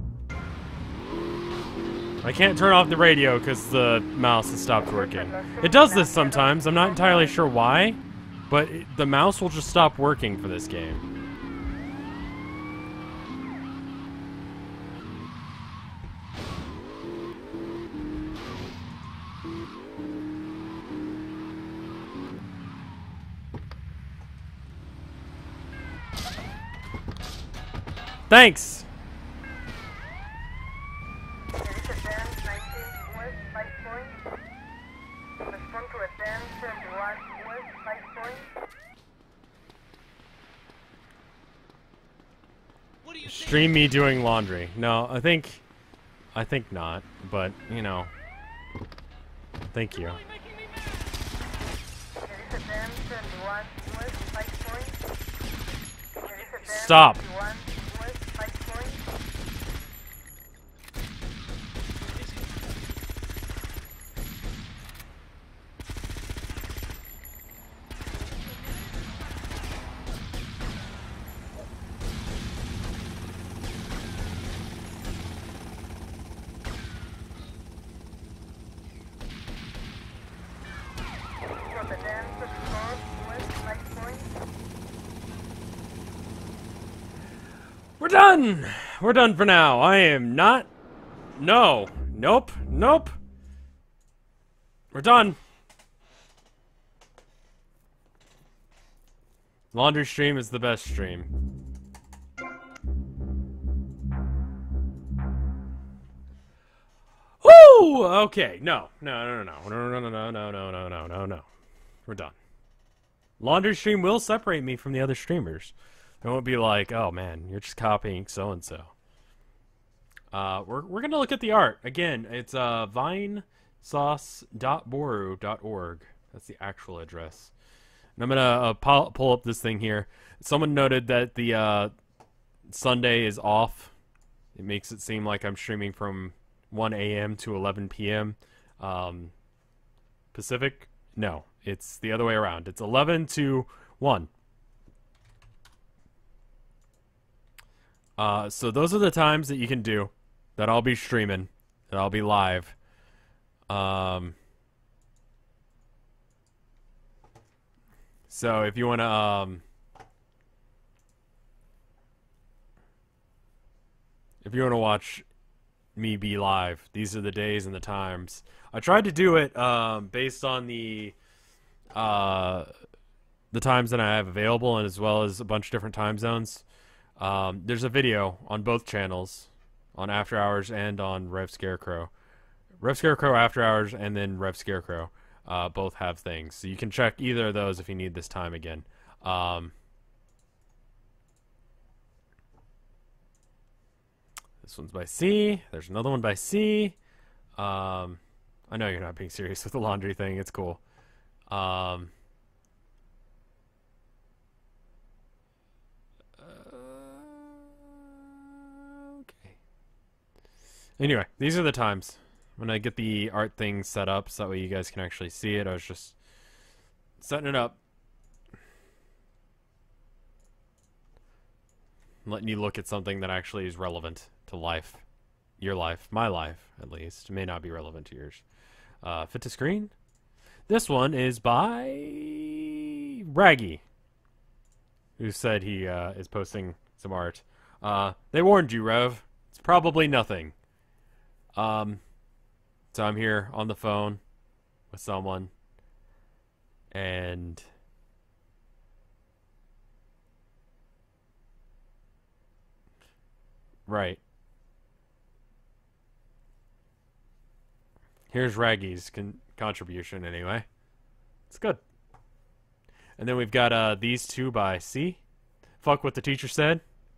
I can't turn off the radio because the mouse has stopped working. It does this sometimes. I'm not entirely sure why, but the mouse will just stop working for this game. Thanks! Rotterdam 19, West, 5 point. Respond to Rotterdam 21, West, 5 point. Stream me doing laundry. No, I think not, but, you know. Thank you. Rotterdam 21, West, 5 point. Rotterdam Stop. 21, West, 5 point. Rotterdam 24, West, 5 point. We're done! We're done for now. I am not... No. Nope. Nope. We're done. Laundry stream is the best stream. Woo! Okay. No. No. No. We're done. Laundry stream will separate me from the other streamers. It won't be like, oh man, you're just copying so and so. We're gonna look at the art again. It's vinesauce.boru.org. That's the actual address. And I'm gonna pull up this thing here. Someone noted that the Sunday is off. It makes it seem like I'm streaming from 1 a.m. to 11 p.m. Pacific. No, it's the other way around. It's 11 to 1. So those are the times that you can do, that I'll be streaming, that I'll be live. So if you want to, watch me be live, these are the days and the times. I tried to do it, based on the times that I have available, and as well as a bunch of different time zones. There's a video on both channels, on After Hours and on RevScarecrow. RevScarecrow After Hours and then RevScarecrow both have things. So you can check either of those if you need this time again. This one's by C. There's another one by C. I know you're not being serious with the laundry thing. It's cool. Okay. Anyway, these are the times. When I get the art thing set up so that way you guys can actually see it. I was just setting it up. Letting you look at something that actually is relevant to life. your life, my life, at least. It may not be relevant to yours. Fit to screen? This one is by Raggy, who said he is posting some art. They warned you, Rev. It's probably nothing. So I'm here on the phone with someone, and right. Here's Raggy's contribution anyway. It's good. And then we've got these two by C. Fuck what the teacher said.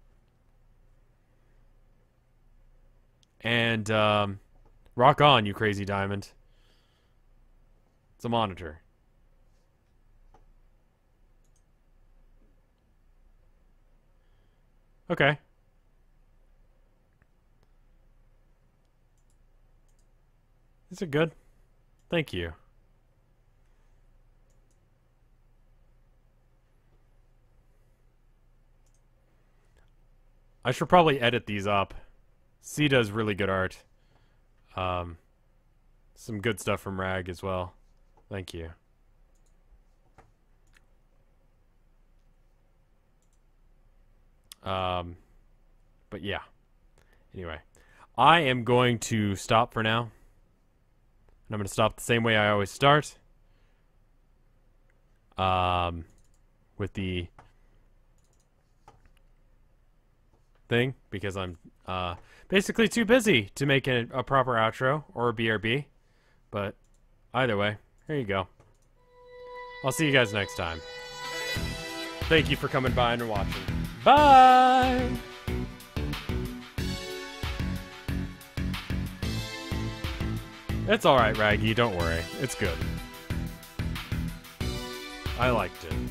And rock on, you crazy diamond. It's a monitor. Okay. Is it good? Thank you. I should probably edit these up. C does really good art. Some good stuff from Rag as well. Thank you. But yeah. Anyway, I am going to stop for now. And I'm going to stop the same way I always start. With the thing, because I'm basically too busy to make a proper outro or a BRB. But either way, here you go. I'll see you guys next time. Thank you for coming by and watching. Bye! It's alright, Raggy, don't worry. It's good. I liked it.